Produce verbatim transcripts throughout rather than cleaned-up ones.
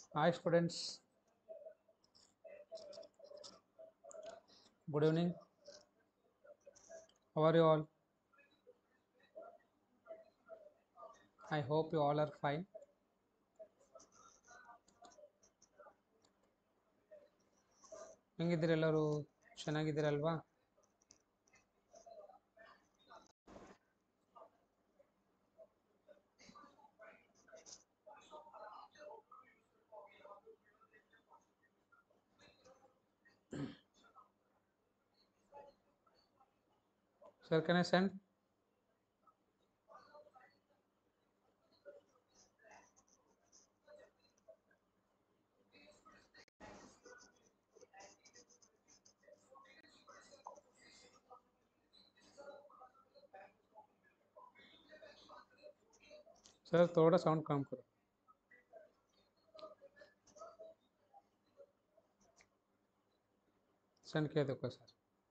Hi students, good evening. How are you all? I hope you all are fine. ಹೆಂಗಿದ್ದೀರಿ ಎಲ್ಲರೂ ಚೆನ್ನಾಗಿದ್ದೀರಲ್ವಾ? Sir, can I send? Sir थोड़ा sound कम करो. Send किया देखो सर.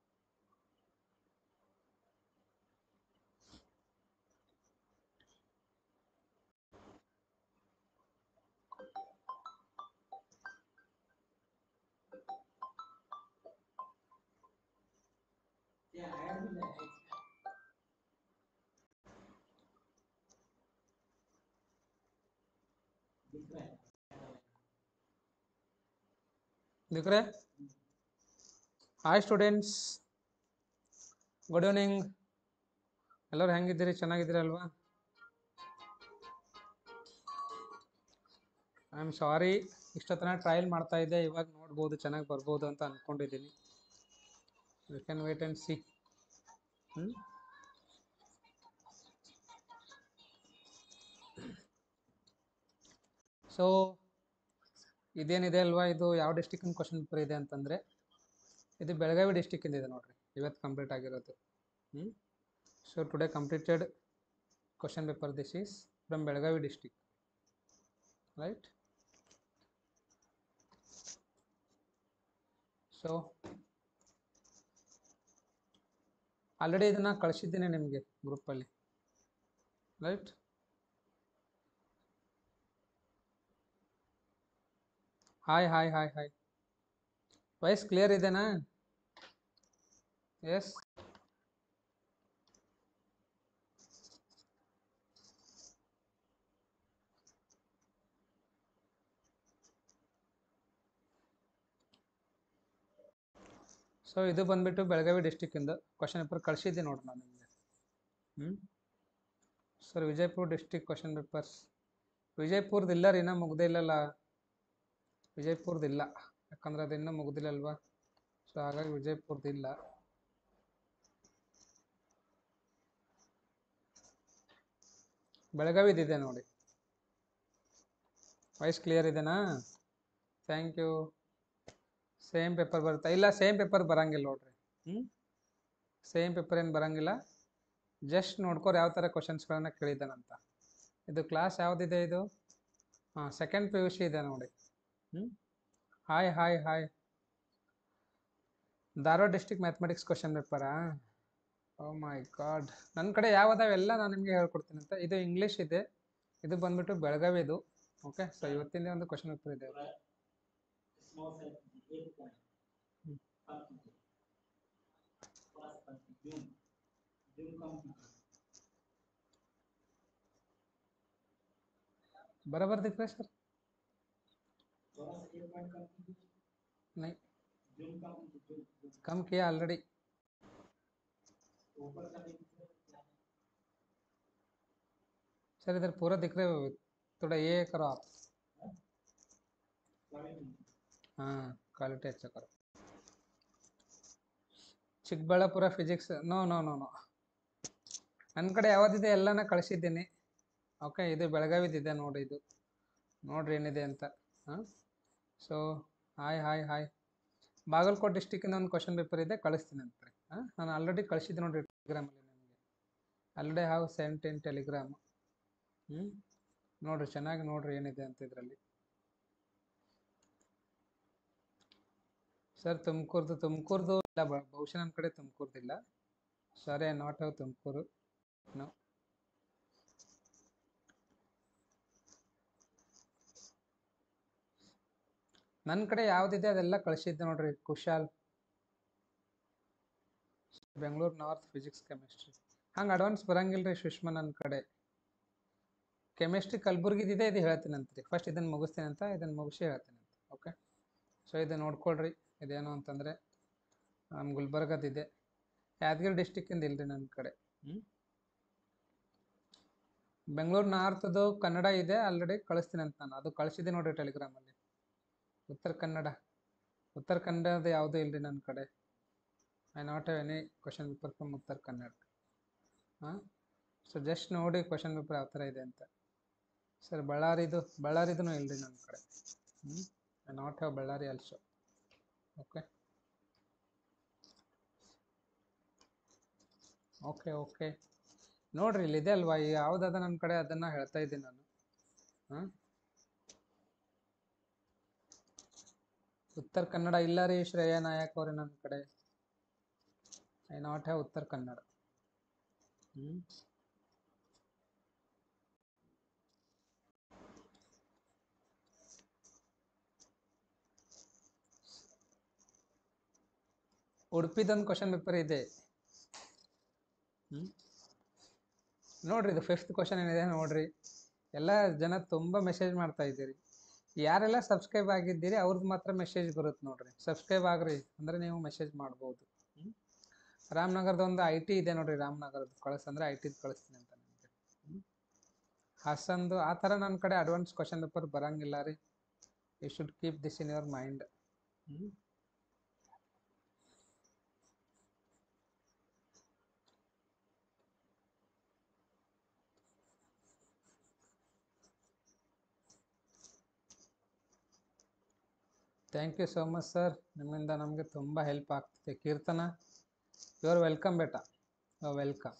दिख रहे? Hi students, good evening. ಎಲ್ಲರೂ ಹೆಂಗಿದ್ದೀರಿ? ಚೆನ್ನಾಗಿದ್ದೀರಲ್ವಾ? ಐ ಆಮ್ ಸಾರಿ, ಇಷ್ಟೊತ್ತನ ಟ್ರಯಲ್ ಮಾಡ್ತಾ ಇದ್ದೆ. ಇವಾಗ ನೋಡ್ಬೋದು ಚೆನ್ನಾಗಿ ಬರ್ಬೋದು ಅಂತ ಅಂದ್ಕೊಂಡಿದ್ದೀನಿ. You can wait and see. ಹ್ಞೂ ಸೊ ಇದೇನಿದೆ ಅಲ್ವಾ, ಇದು ಯಾವ ಡಿಸ್ಟಿಕ್ಕಿನ ಕ್ವಶನ್ ಪೇಪರ್ ಇದೆ ಅಂತಂದರೆ ಇದು ಬೆಳಗಾವಿ ಡಿಸ್ಟಿಕ್ಕಿಂದ ಇದೆ ನೋಡ್ರಿ. ಇವತ್ತು ಕಂಪ್ಲೀಟ್ ಆಗಿರೋದು. ಹ್ಞೂ so today completed question paper. This is from Belagavi district, right? So already ಇದನ್ನು ಕಳಿಸಿದ್ದೀನಿ ನಿಮಗೆ ಗ್ರೂಪಲ್ಲಿ, right? Hi hi hi hi voice clear ಇದೆನಾ? ಎಸ್. ಸೊ ಇದು ಬಂದ್ಬಿಟ್ಟು ಬೆಳಗಾವಿ ಡಿಸ್ಟಿಕ್ಕಿಂದ ಕ್ವಶನ್ ಪೇಪರ್ ಕಳಿಸಿದ್ದೆ ನೋಡಿ ನಾನು ನಿಮಗೆ. ಹ್ಞೂ sir Vijayapura district question papers. ವಿಜಯಪುರದ್ದು ಇಲ್ಲ ರೀ, ಇನ್ನೂ ಮುಗ್ದೇ ಇಲ್ಲಲ್ಲ. ವಿಜಯಪುರದಿಲ್ಲ, ಯಾಕಂದ್ರೆ ಅದು ಇನ್ನೂ ಮುಗ್ದಿಲ್ಲಲ್ವಾ. ಸೊ ಹಾಗಾಗಿ ವಿಜಯಪುರದಿಲ್ಲ. ಬೆಳಗಾವಿದಿದೆ ನೋಡಿ. ವಾಯ್ಸ್ ಕ್ಲಿಯರ್ ಇದೆನಾ? Thank you. ಸೇಮ್ ಪೇಪರ್ ಬರುತ್ತೆ? ಇಲ್ಲ, ಸೇಮ್ ಪೇಪರ್ ಬರಂಗಿಲ್ಲ ನೋಡ್ರಿ. ಹ್ಞೂ ಸೇಮ್ ಪೇಪರ್ ಏನು ಬರಂಗಿಲ್ಲ. ಜಸ್ಟ್ ನೋಡ್ಕೊರಿ ಯಾವ ಥರ ಕ್ವಶನ್ಸ್ಗಳನ್ನ ಕೇಳಿದ್ದಾನಂತ. ಇದು ಕ್ಲಾಸ್ ಯಾವುದಿದೆ ಇದು? ಹಾಂ, ಸೆಕೆಂಡ್ ಪಿ ಯು ಸಿ ಇದೆ ನೋಡಿ. ಹ್ಞೂ hi hi hi Dharwad district mathematics question ಪೇಪರಾ? ಓ ಮೈ ಗಾಡ್, ನನ್ನ ಕಡೆ ಯಾವದಾವೆಲ್ಲ ನಾನು ನಿಮಗೆ ಹೇಳ್ಕೊಡ್ತೀನಿ ಅಂತ. ಇದು ಇಂಗ್ಲೀಷ್ ಇದೆ, ಇದು ಬಂದ್ಬಿಟ್ಟು ಬೆಳಗಾವಿದು. ಓಕೆ, ಸೊ ಇವತ್ತಿನ ಒಂದು ಕ್ವಶನ್ ಪೇಪರ್ ಇದೆ. बराबर दिख रहा है सर? नहीं, कम किया ऑलरेडी. सर इधर पूरा दिख रहे हो, थोड़ा ये करो आप. हाँ, क्वालिटी अच्छा करो. Chikkaballapur physics, no no no no ನನ್ನ ಕಡೆ ಯಾವುದಿದೆ ಎಲ್ಲನ ಕಳಿಸಿದ್ದೀನಿ. ಓಕೆ, ಇದು ಬೆಳಗಾವಿದಿದೆ ನೋಡಿ. ಇದು ನೋಡ್ರಿ ಏನಿದೆ ಅಂತ. ಹಾಂ, so hi hi hi Bagalkote ಡಿಸ್ಟಿಕ್ಕಿಂದ ಒಂದು ಕ್ವಶನ್ ಪೇಪರ್ ಇದೆ, ಕಳಿಸ್ತೀನಿ ಅಂತ. ಹಾಂ, ನಾನು ಆಲ್ರೆಡಿ ಕಳಿಸಿದ್ದೆ ನೋಡಿರಿ ಟೆಲಿಗ್ರಾಮಲ್ಲಿ ನಿಮಗೆ. Already have sent in Telegram. ಹ್ಞೂ ನೋಡಿರಿ, ಚೆನ್ನಾಗಿ ನೋಡಿರಿ ಏನಿದೆ ಅಂತ ಇದರಲ್ಲಿ. ಸರ್ ತುಮಕೂರ್ದು ತುಮಕೂರ್ದು ಇಲ್ಲ, ಬಹುಶಃ ನನ್ನ ಕಡೆ ತುಮಕೂರ್ದಿಲ್ಲ. Sorry, I not have Tumakuru. No. ನನ್ನ ಕಡೆ ಯಾವುದಿದೆ ಅದೆಲ್ಲ ಕಳಿಸಿದ್ದೆ ನೋಡ್ರಿ. Kushal, Bengaluru north physics chemistry. ಹಂಗೆ ಅಡ್ವಾನ್ಸ್ ಬರಂಗಿಲ್ಲ ರೀ ಸುಷ್ಮಾ ನನ್ನ ಕಡೆ. ಕೆಮಿಸ್ಟ್ರಿ ಕಲಬುರ್ಗಿದಿದೆ, ಇದು ಹೇಳ್ತೀನಂತ್ರಿ. ಫಸ್ಟ್ ಇದನ್ನು ಮುಗಿಸ್ತೀನಿ ಅಂತ, ಇದನ್ನು ಮುಗಿಸಿ ಹೇಳ್ತೀನಿ ಅಂತ. ಓಕೆ, ಸೊ ಇದು ನೋಡ್ಕೊಳ್ರಿ. ಇದೇನು ಅಂತಂದರೆ ನಮ್ಮ ಗುಲ್ಬರ್ಗದಿದೆ, ಯಾದಗಿರಿ ಡಿಸ್ಟಿಕ್ಕಿಂದ ಇಲ್ರಿ ನನ್ನ ಕಡೆ. ಹ್ಞೂ ಬೆಂಗಳೂರು ನಾರ್ತದು ಕನ್ನಡ ಇದೆ, ಆಲ್ರೆಡಿ ಕಳಿಸ್ತೀನಿ ಅಂತ ನಾನು. ಅದು ಕಳಿಸಿದ್ದೆ ನೋಡಿರಿ ಟೆಲಿಗ್ರಾಮಲ್ಲಿ. ಉತ್ತರ ಕನ್ನಡ, ಉತ್ತರ ಕನ್ನಡದ ಯಾವುದೂ ಇಲ್ಲರಿ ನನ್ನ ಕಡೆ. I not have any question paper from Uttara Kannada. ಹಾಂ, ಸೊ ಜಸ್ಟ್ ನೋಡಿ ಕ್ವಶನ್ ಪೇಪರ್ ಯಾವ ಥರ ಇದೆ ಅಂತ. ಸರ್ ಬಳ್ಳಾರಿದು, ಬಳ್ಳಾರಿದೂ ಇಲ್ಲರಿ ನನ್ನ ಕಡೆ. ಹ್ಞೂ I not have Ballari also. Okay okay okay ನೋಡ್ರಿ, ಇಲ್ಲಿದೆ ಅಲ್ವಾ, ಯಾವುದಾದ ನನ್ನ ಕಡೆ ಅದನ್ನು ಹೇಳ್ತಾ ಇದ್ದೀನಿ ನಾನು. ಹಾಂ, ಉತ್ತರ ಕನ್ನಡ ಇಲ್ಲ ರೀ ಶ್ರೇಯಾ ನಾಯಕ್ ಅವ್ರೆ ನನ್ನ ಕಡೆ. I not have Uttara Kannada. ಹ್ಞೂ ಉಡುಪಿದೊಂದು ಕ್ವಶನ್ ಪೇಪರ್ ಇದೆ. ಹ್ಞೂ ನೋಡ್ರಿ, ಇದು ಫಿಫ್ತ್ ಕ್ವಶನ್ ಏನಿದೆ ನೋಡ್ರಿ. ಎಲ್ಲ ಜನ ತುಂಬ ಮೆಸೇಜ್ ಮಾಡ್ತಾ ಇದ್ದೀರಿ. ಯಾರೆಲ್ಲ ಸಬ್ಸ್ಕ್ರೈಬ್ ಆಗಿದ್ದೀರಿ ಅವ್ರದ್ದು ಮಾತ್ರ ಮೆಸೇಜ್ ಬರುತ್ತೆ ನೋಡ್ರಿ. ಸಬ್ಸ್ಕ್ರೈಬ್ ಆಗ್ರಿ ಅಂದರೆ ನೀವು ಮೆಸೇಜ್ ಮಾಡ್ಬೋದು. ಹ್ಞೂ ರಾಮನಗರದ ಒಂದು ಐ ಟಿ ಇದೆ ನೋಡ್ರಿ, ರಾಮನಗರದ್ದು ಕಳಿಸಂದ್ರೆ ಐ ಟಿದು ಕಳಿಸ್ತೀನಿ ಅಂತ ನಿಮಗೆ. ಹ್ಞೂ ಹಾಸಂದು ಆ ಥರ ನನ್ನ ಕಡೆ ಅಡ್ವಾನ್ಸ್ ಕ್ವಶನ್ ಪೇಪರ್ ಬರೋಂಗಿಲ್ಲ ರೀ. You should keep this in your mind. ಹ್ಞೂ thank you so much sir, ನಿಮ್ಮಿಂದ ನಮಗೆ ತುಂಬ ಹೆಲ್ಪ್ ಆಗ್ತಿದೆ. ಕೀರ್ತನ, ಯು ಆರ್ ವೆಲ್ಕಮ್ ಬೇಟ, ವೆಲ್ಕಮ್.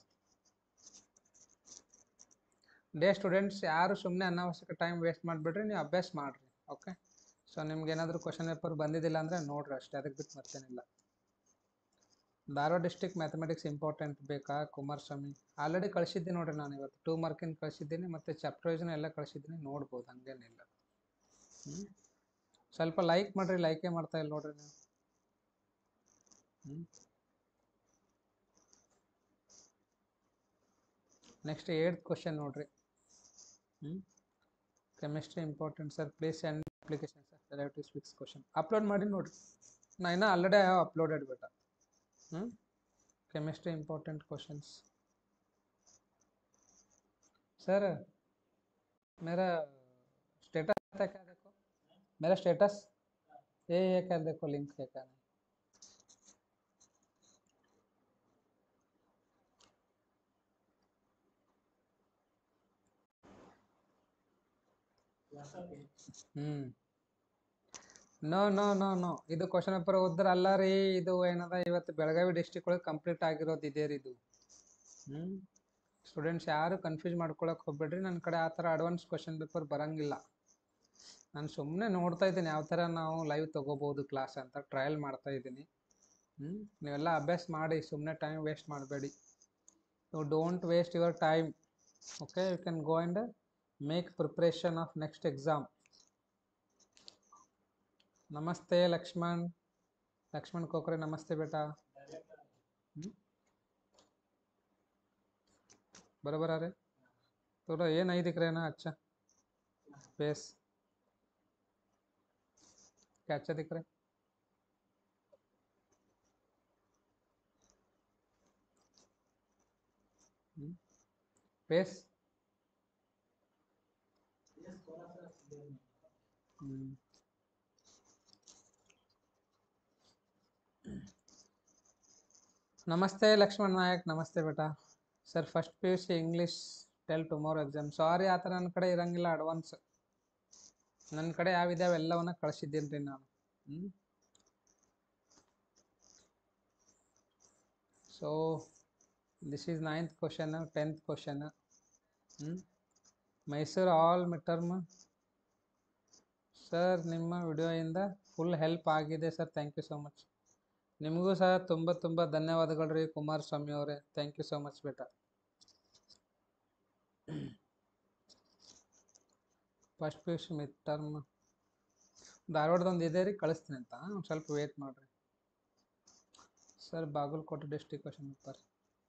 ಡೇ ಸ್ಟೂಡೆಂಟ್ಸ್ ಯಾರು ಸುಮ್ಮನೆ ಅನಾವಶ್ಯಕ ಟೈಮ್ ವೇಸ್ಟ್ ಮಾಡಿಬಿಡ್ರಿ, ನೀವು ಅಭ್ಯಾಸ ಮಾಡಿರಿ. ಓಕೆ, ಸೊ ನಿಮ್ಗೆ ಏನಾದರೂ ಕ್ವಶನ್ ಪೇಪರ್ ಬಂದಿದ್ದಿಲ್ಲ ಅಂದರೆ ನೋಡ್ರಿ ಅಷ್ಟೇ, ಅದಕ್ಕೆ ಬಿಟ್ಟು ಮತ್ತೇನಿಲ್ಲ. ಧಾರವಾಡ ಡಿಸ್ಟಿಕ್ ಮ್ಯಾಥಮೆಟಿಕ್ಸ್ ಇಂಪಾರ್ಟೆಂಟ್ ಬೇಕಾ ಕುಮಾರಸ್ವಾಮಿ? ಆಲ್ರೆಡಿ ಕಳಿಸಿದ್ದೀನಿ ನೋಡಿರಿ ನಾನು ಇವತ್ತು. ಟೂ ಮಾರ್ಕಿನ ಕಳಿಸಿದ್ದೀನಿ, ಮತ್ತು ಚಾಪ್ಟರ್ ವೈಸ್ನ ಎಲ್ಲ ಕಳಿಸಿದ್ದೀನಿ, ನೋಡ್ಬೋದು, ಹಂಗೇನಿಲ್ಲ. ಹ್ಞೂ ಸ್ವಲ್ಪ ಲೈಕ್ ಮಾಡಿರಿ, ಲೈಕೇ ಮಾಡ್ತಾ ಇಲ್ಲ ನೋಡ್ರಿ ನೀವು. ಹ್ಞೂ ನೆಕ್ಸ್ಟ್ ಏಳ್ತ್ ಕ್ವಶನ್ ನೋಡ್ರಿ. ಹ್ಞೂ chemistry important sir, please send application sir relative six question upload ಮಾಡಿ ನೋಡಿರಿ. ನಾ ಇನ್ನೂ ಆಲ್ರೆಡಿ ಹ್ಯಾವ್ ಅಪ್ಲೋಡೆಡ್ ಬೇಟ. ಹ್ಞೂ ಕೆಮಿಸ್ಟ್ರಿ ಇಂಪಾರ್ಟೆಂಟ್ ಕ್ವಶನ್ಸ್ सर। मेरा स्टेटस है क्या देखो, मेरा स्टेटस ये ये क्या देखो, लिंक है क्या नहीं। Hmm no no no no ಇದು ಕ್ವಶನ್ ಪೇಪರ್ ಓದ್ರ ಅಲ್ಲ ರೀ. ಇದು ಏನದ ಇವತ್ತು ಬೆಳಗಾವಿ ಡಿಸ್ಟಿಕ್ ಒಳಗೆ ಕಂಪ್ಲೀಟ್ ಆಗಿರೋದು ಇದೆ ರೀ ಇದು. ಹ್ಮ್ ಸ್ಟೂಡೆಂಟ್ಸ್ ಯಾರು ಕನ್ಫ್ಯೂಸ್ ಮಾಡ್ಕೊಳಕ್ ಹೋಗ್ಬೇಡ್ರಿ. ನನ್ನ ಕಡೆ ಆ ಥರ ಅಡ್ವಾನ್ಸ್ ಕ್ವಶನ್ ಪೇಪರ್ ಬರಂಗಿಲ್ಲ. ನಾನು ಸುಮ್ಮನೆ ನೋಡ್ತಾ ಇದ್ದೀನಿ ಯಾವ ಥರ ನಾವು ಲೈವ್ ತೊಗೋಬೋದು ಕ್ಲಾಸ್ ಅಂತ ಟ್ರಯಲ್ ಮಾಡ್ತಾ ಇದ್ದೀನಿ. ಹ್ಞೂ ನೀವೆಲ್ಲ ಅಭ್ಯಾಸ ಮಾಡಿ, ಸುಮ್ಮನೆ ಟೈಮ್ ವೇಸ್ಟ್ ಮಾಡಬೇಡಿ. You don't waste your time. Okay, you can go and make preparation of next exam. नमस्ते लक्ष्मण, लक्ष्मण कोकरे नमस्ते बेटा। बराबर आ रहे थोड़ा, ये नहीं दिख रहे ना। अच्छा फेस क्या अच्छा दिख रहा है? फेस नमस्ते लक्ष्मण नायक, नमस्ते बेटा। Sir first P U C English tell tomorrow exam. Sorry ಆ ಥರ ನನ್ನ ಕಡೆ ಇರಂಗಿಲ್ಲ ಅಡ್ವಾನ್ಸ್. ನನ್ನ ಕಡೆ ಯಾವಿದೆ ಅವೆಲ್ಲವನ್ನ ಕಳಿಸಿದ್ದೀನಿ ರೀ ನಾನು. ಹ್ಞೂ so this is ninth question, tenth question. ಹ್ಞೂ Mysuru all mid term. Sir ನಿಮ್ಮ ವಿಡಿಯೋಯಿಂದ ಫುಲ್ ಹೆಲ್ಪ್ ಆಗಿದೆ sir, thank you so much. ನಿಮಗೂ ಸಹ ತುಂಬ ತುಂಬ ಧನ್ಯವಾದಗಳು ರೀ ಕುಮಾರಸ್ವಾಮಿ ಅವರೇ, ಥ್ಯಾಂಕ್ ಯು ಸೋ ಮಚ್ ಬೇಟ. First P U C mid term ಧಾರವಾಡದೊಂದು ಇದೆ ರೀ, ಕಳಿಸ್ತೀನಿ ಅಂತ ಒಂದು ಸ್ವಲ್ಪ ವೇಟ್ ಮಾಡಿರಿ sir. Bagalkote district question paper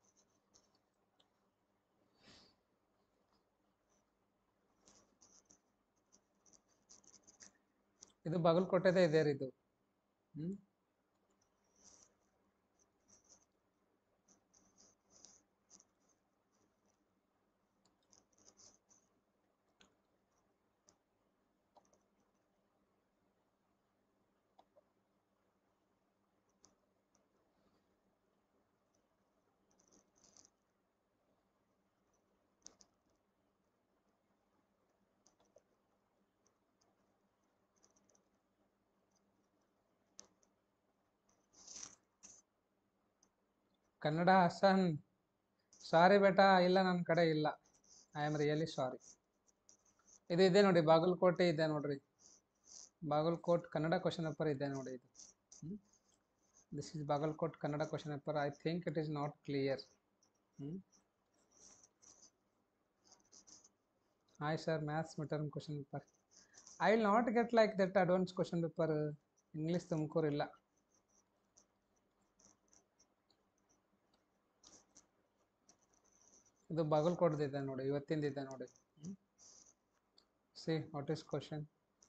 ಇದು ಬಾಗಲಕೋಟೆದೇ ಇದೆ ರೀ ಇದು. ಹ್ಞೂ ಕನ್ನಡ ಹಸನ್, ಸಾರಿ ಬೇಟಾ, ಇಲ್ಲ ನನ್ನ ಕಡೆ ಇಲ್ಲ. I am really sorry. ಇದು ಇದೆ ನೋಡಿ, ಬಾಗಲಕೋಟೆ ಇದೆ ನೋಡ್ರಿ, ಬಾಗಲಕೋಟ್ ಕನ್ನಡ ಕ್ವಶನ್ ಪೇಪರ್ ಇದೆ ನೋಡಿ ಇದು. This is Bagalkot Kannada question paper. I think it is not clear. Hi sir, maths midterm question paper. I will not get like that advance question paper. English Tumakuru ಇಲ್ಲ. ಇದು ಬಾಗಲಕೋಟದಿದೆ ನೋಡಿ, ಇವತ್ತಿಂದಿದೆ ನೋಡಿ. See what is question.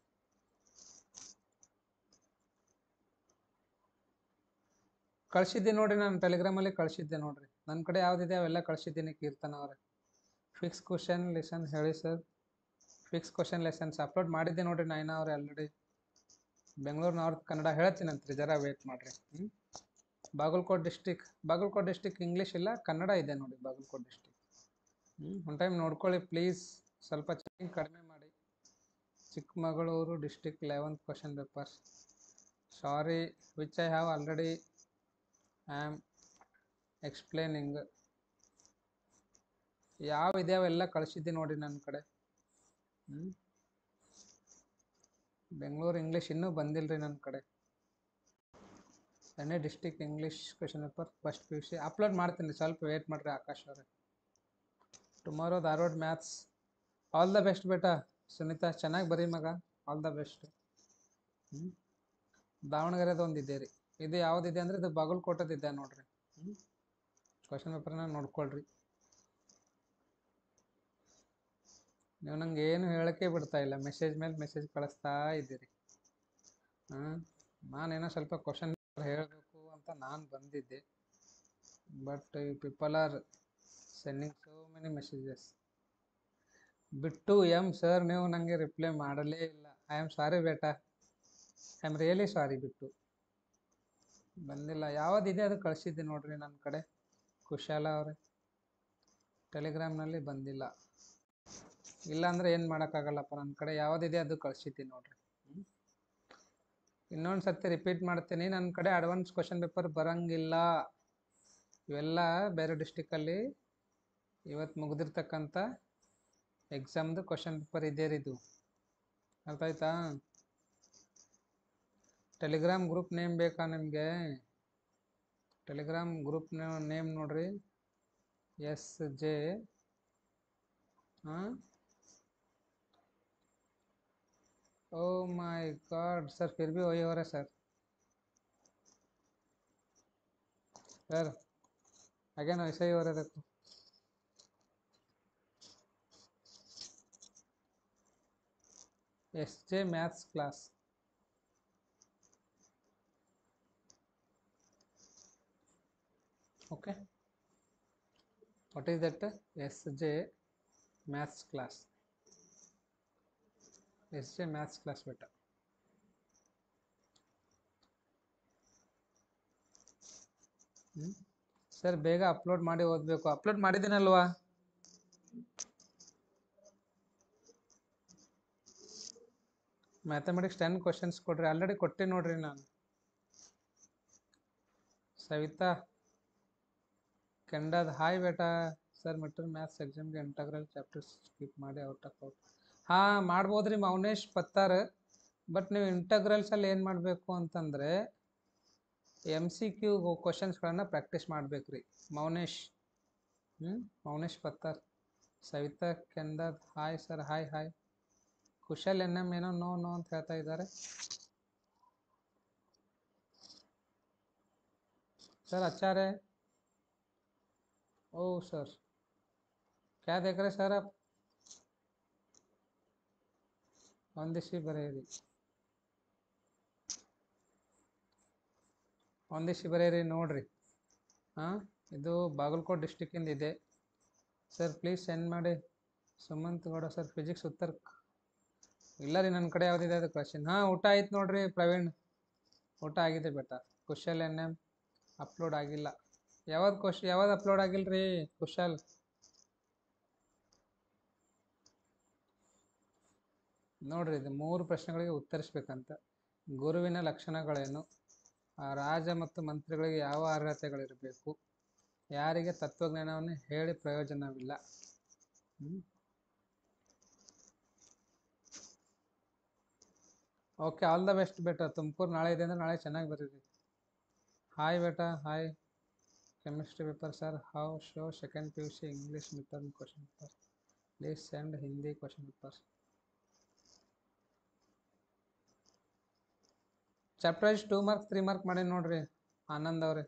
ಕಳಿಸಿದ್ದೆ ನೋಡ್ರಿ, ನಾನು ಟೆಲಿಗ್ರಾಮಲ್ಲಿ ಕಳಿಸಿದ್ದೆ ನೋಡ್ರಿ. ನನ್ನ ಕಡೆ ಯಾವುದಿದೆ ಅವೆಲ್ಲ ಕಳಿಸಿದ್ದೀನಿ ಕೀರ್ತನ ಅವರೇ. ಫಿಕ್ಸ್ ಕ್ವಶನ್ ಲೆಸನ್ ಹೇಳಿ sir. Fix question lessons upload ಮಾಡಿದ್ದೆ ನೋಡ್ರಿ ನೈನಾ ಅವ್ರೆ ಆಲ್ರೆಡಿ. ಬೆಂಗಳೂರು ನಾರ್ತ್ ಕನ್ನಡ ಹೇಳ್ತೀನಂತ್ರಿ, ಜರ ವೇಟ್ ಮಾಡಿರಿ. ಹ್ಞೂ Bagalkot district, Bagalkot district English ಇಲ್ಲ, ಕನ್ನಡ ಇದೆ ನೋಡಿ ಬಾಗಲಕೋಟ್ ಡಿಸ್ಟಿಕ್. ಹ್ಞೂ ಒಂದು ಟೈಮ್ ನೋಡ್ಕೊಳ್ಳಿ ಪ್ಲೀಸ್, ಸ್ವಲ್ಪ ಚೆಕಿಂಗ್ ಕಡಿಮೆ ಮಾಡಿ. Chikkamagaluru district eleventh question paper. Sorry, which I have already I am explaining. ಯಾವ ಇದಾವೆಲ್ಲ ಕಳಿಸಿದ್ದೆ ನೋಡಿ ನನ್ನ ಕಡೆ. ಹ್ಞೂ ಬೆಂಗಳೂರು ಇಂಗ್ಲೀಷ್ ಇನ್ನೂ ಬಂದಿಲ್ಲ ರೀ ನನ್ನ ಕಡೆ. ಎಣ್ಣೆ district English question paper first P U C upload ಮಾಡ್ತೀನಿ, ಸ್ವಲ್ಪ ವೇಟ್ ಮಾಡಿರಿ ಆಕಾಶ್ ಅವರೇ. Tomorrow Dharwad maths. All the best ಬೇಟಾ ಸುನೀತಾ, ಚೆನ್ನಾಗಿ ಬರೀ ಮಗ, ಆಲ್ ದ ಬೆಸ್ಟ್. ಹ್ಞೂ ದಾವಣಗೆರೆದು ಒಂದು ಇದೆ ರೀ. ಇದು ಯಾವುದಿದೆ ಅಂದರೆ ಇದು ಬಾಗಲಕೋಟದಿದೆ ನೋಡ್ರಿ. ಹ್ಞೂ ಕ್ವಶನ್ ಪೇಪರ್ನ ನೋಡ್ಕೊಳ್ರಿ. ನೀವು ನಂಗೆ ಏನು ಹೇಳೋಕ್ಕೆ ಬಿಡ್ತಾ ಇಲ್ಲ, ಮೆಸೇಜ್ ಮೇಲೆ ಮೆಸೇಜ್ ಕಳಿಸ್ತಾ ಇದ್ದೀರಿ. ಹಾಂ ನಾನೇನೋ ಸ್ವಲ್ಪ ಕ್ವಶನ್ ಹೇಳಬೇಕು ಅಂತ ನಾನು ಬಂದಿದ್ದೆ, but you people are sending so many messages. ಬಿಟ್ಟು ಎಮ್ ಸರ್, ನೀವು ನನಗೆ ರಿಪ್ಲೈ ಮಾಡಲೇ ಇಲ್ಲ. ಐ ಆಮ್ ಸಾರಿ ಬೇಟಾ, ಐ ಆಮ್ ರಿಯಲಿ ಸಾರಿ. ಬಿಟ್ಟು ಬಂದಿಲ್ಲ, ಯಾವುದಿದೆ ಅದು ಕಳಿಸಿದ್ದೆ ನೋಡ್ರಿ ನನ್ನ ಕಡೆ. ಕುಶಾಲ ಅವರೇ ಟೆಲಿಗ್ರಾಮ್ನಲ್ಲಿ ಬಂದಿಲ್ಲ. ಇಲ್ಲಾಂದರೆ ಏನು ಮಾಡೋಕ್ಕಾಗಲ್ಲಪ್ಪ, ನನ್ನ ಕಡೆ ಯಾವುದಿದೆ ಅದು ಕಳಿಸಿದ್ದೀನಿ ನೋಡ್ರಿ. ಇನ್ನೊಂದು ಸರ್ತಿ ರಿಪೀಟ್ ಮಾಡ್ತೀನಿ, ನನ್ನ ಕಡೆ ಅಡ್ವಾನ್ಸ್ ಕ್ವಶನ್ ಪೇಪರ್ ಬರೋಂಗಿಲ್ಲ. ಇವೆಲ್ಲ ಬೇರೆ ಡಿಸ್ಟಿಕ್ಕಲ್ಲಿ ಇವತ್ತು ಮುಗಿದಿರ್ತಕ್ಕಂಥ ಎಕ್ಸಾಮ್ದು ಕ್ವಶನ್ ಪೇಪರ್ ಇದೆ ರೀ ಇದು. ಅರ್ಥ ಆಯ್ತಾ? ಟೆಲಿಗ್ರಾಮ್ ಗ್ರೂಪ್ ನೇಮ್ ಬೇಕಾ ನಿಮಗೆ? ಟೆಲಿಗ್ರಾಮ್ ಗ್ರೂಪ್ ನೇಮ್ ನೋಡ್ರಿ, ಎಸ್ ಜೆ ಹಾಂ ओ माय गॉड सर, फिर भी वही हो रहा है सर. सर अगेन वैसा ही हो रहा है, देखो. S J maths class. Okay, what is that? S J maths class. S J maths class बेटा. ಹ್ಞೂ ಸರ್, ಬೇಗ ಅಪ್ಲೋಡ್ ಮಾಡಿ ಓದಬೇಕು. ಅಪ್ಲೋಡ್ ಮಾಡಿದ್ದೀನಲ್ವಾ? ಮ್ಯಾಥಮೆಟಿಕ್ಸ್ ಟೆನ್ ಕ್ವಶನ್ಸ್ ಕೊಡ್ರಿ, ಆಲ್ರೆಡಿ ಕೊಟ್ಟೆ ನೋಡ್ರಿ ನಾನು. ಸವಿತಾ ಕೆಂಡದ್ ಹಾಯ್ ಬೇಟಾ. ಸರ್ ಮಿಟರ್ ಮ್ಯಾಥ್ಸ್ ಎಕ್ಸಾಮ್ಗೆ ಇಂಟಗ್ರಲ್ ಚಾಪ್ಟರ್ಸ್ ಸ್ಕಿಪ್ ಮಾಡಿ ಔಟ್ ಆಫ್ ಔಟ್. ಹಾಂ ಮಾಡ್ಬೋದು ರೀ ಮೌನೇಶ್ ಪತ್ತಾರ್, ಬಟ್ ನೀವು ಇಂಟಗ್ರಲ್ಸಲ್ಲಿ ಏನು ಮಾಡಬೇಕು ಅಂತಂದರೆ ಎಮ್ ಸಿ ಕ್ಯೂ ಕ್ವಶನ್ಸ್ಗಳನ್ನು ಪ್ರಾಕ್ಟೀಸ್ ಮಾಡಬೇಕು ರೀ ಮೌನೇಶ್. ಹ್ಞೂ Mounesh Pattar. Savita Kendad hi sir. Hi hi. Kushal N M ಏನೋ ನೋ ನೋ ಅಂತ ಹೇಳ್ತಾ ಇದ್ದಾರೆ. सर अच्छा रहे. ओ सर क्या देख रहे सर आप? ಒಂದಿಶಿ ಬರೆಯಿರಿ, ಒಂದಿಶಿ ಬರೆಯಿರಿ ನೋಡ್ರಿ. ಹಾಂ, ಇದು ಬಾಗಲಕೋಟ್ ಡಿಸ್ಟಿಕ್ಕಿಂದ ಇದೆ ಸರ್. ಪ್ಲೀಸ್ ಸೆಂಡ್ ಮಾಡಿ. ಸುಮಂತ್ ಗೌಡ ಸರ್ ಫಿಸಿಕ್ಸ್ ಉತ್ತರ ಇಲ್ಲ ರೀ, ನನ್ನ ಕಡೆ ಯಾವುದಿದೆ ಅದು ಕ್ವಶನ್. ಹಾಂ, ಊಟ ಆಯ್ತು ನೋಡ್ರಿ ಪ್ರವೀಣ್, ಊಟ ಆಗಿದೆ ಬೇಟ. ಕುಶಲ್ ಎನ್ ಎಮ್ ಅಪ್ಲೋಡ್ ಆಗಿಲ್ಲ. ಯಾವ್ದು ಕ್ವಶ್ ಯಾವ್ದು ಅಪ್ಲೋಡ್ ಆಗಿಲ್ಲ ರೀ ಕುಶಲ್? ನೋಡ್ರಿ, ಇದು ಮೂರು ಪ್ರಶ್ನೆಗಳಿಗೆ ಉತ್ತರಿಸ್ಬೇಕಂತ. ಗುರುವಿನ ಲಕ್ಷಣಗಳೇನು? ರಾಜ ಮತ್ತು ಮಂತ್ರಿಗಳಿಗೆ ಯಾವ ಅರ್ಹತೆಗಳಿರಬೇಕು? ಯಾರಿಗೆ ತತ್ವಜ್ಞಾನವನ್ನು ಹೇಳಿ ಪ್ರಯೋಜನವಿಲ್ಲ? ಹ್ಞೂ, ಓಕೆ, ಆಲ್ ದ ಬೆಸ್ಟ್ ಬೇಟ. ತುಮಕೂರು ನಾಳೆ ಇದೆ ಅಂದರೆ ನಾಳೆ ಚೆನ್ನಾಗಿ ಬರೀರಿ. ಹಾಯ್ ಬೇಟ, hi. Chemistry paper sir, how show second P U C English mid term question paper. Please send Hindi question paper. Chapter wise two mark three mark ಮಾಡಿ ನೋಡ್ರಿ ಆನಂದ್ ಅವ್ರೆ.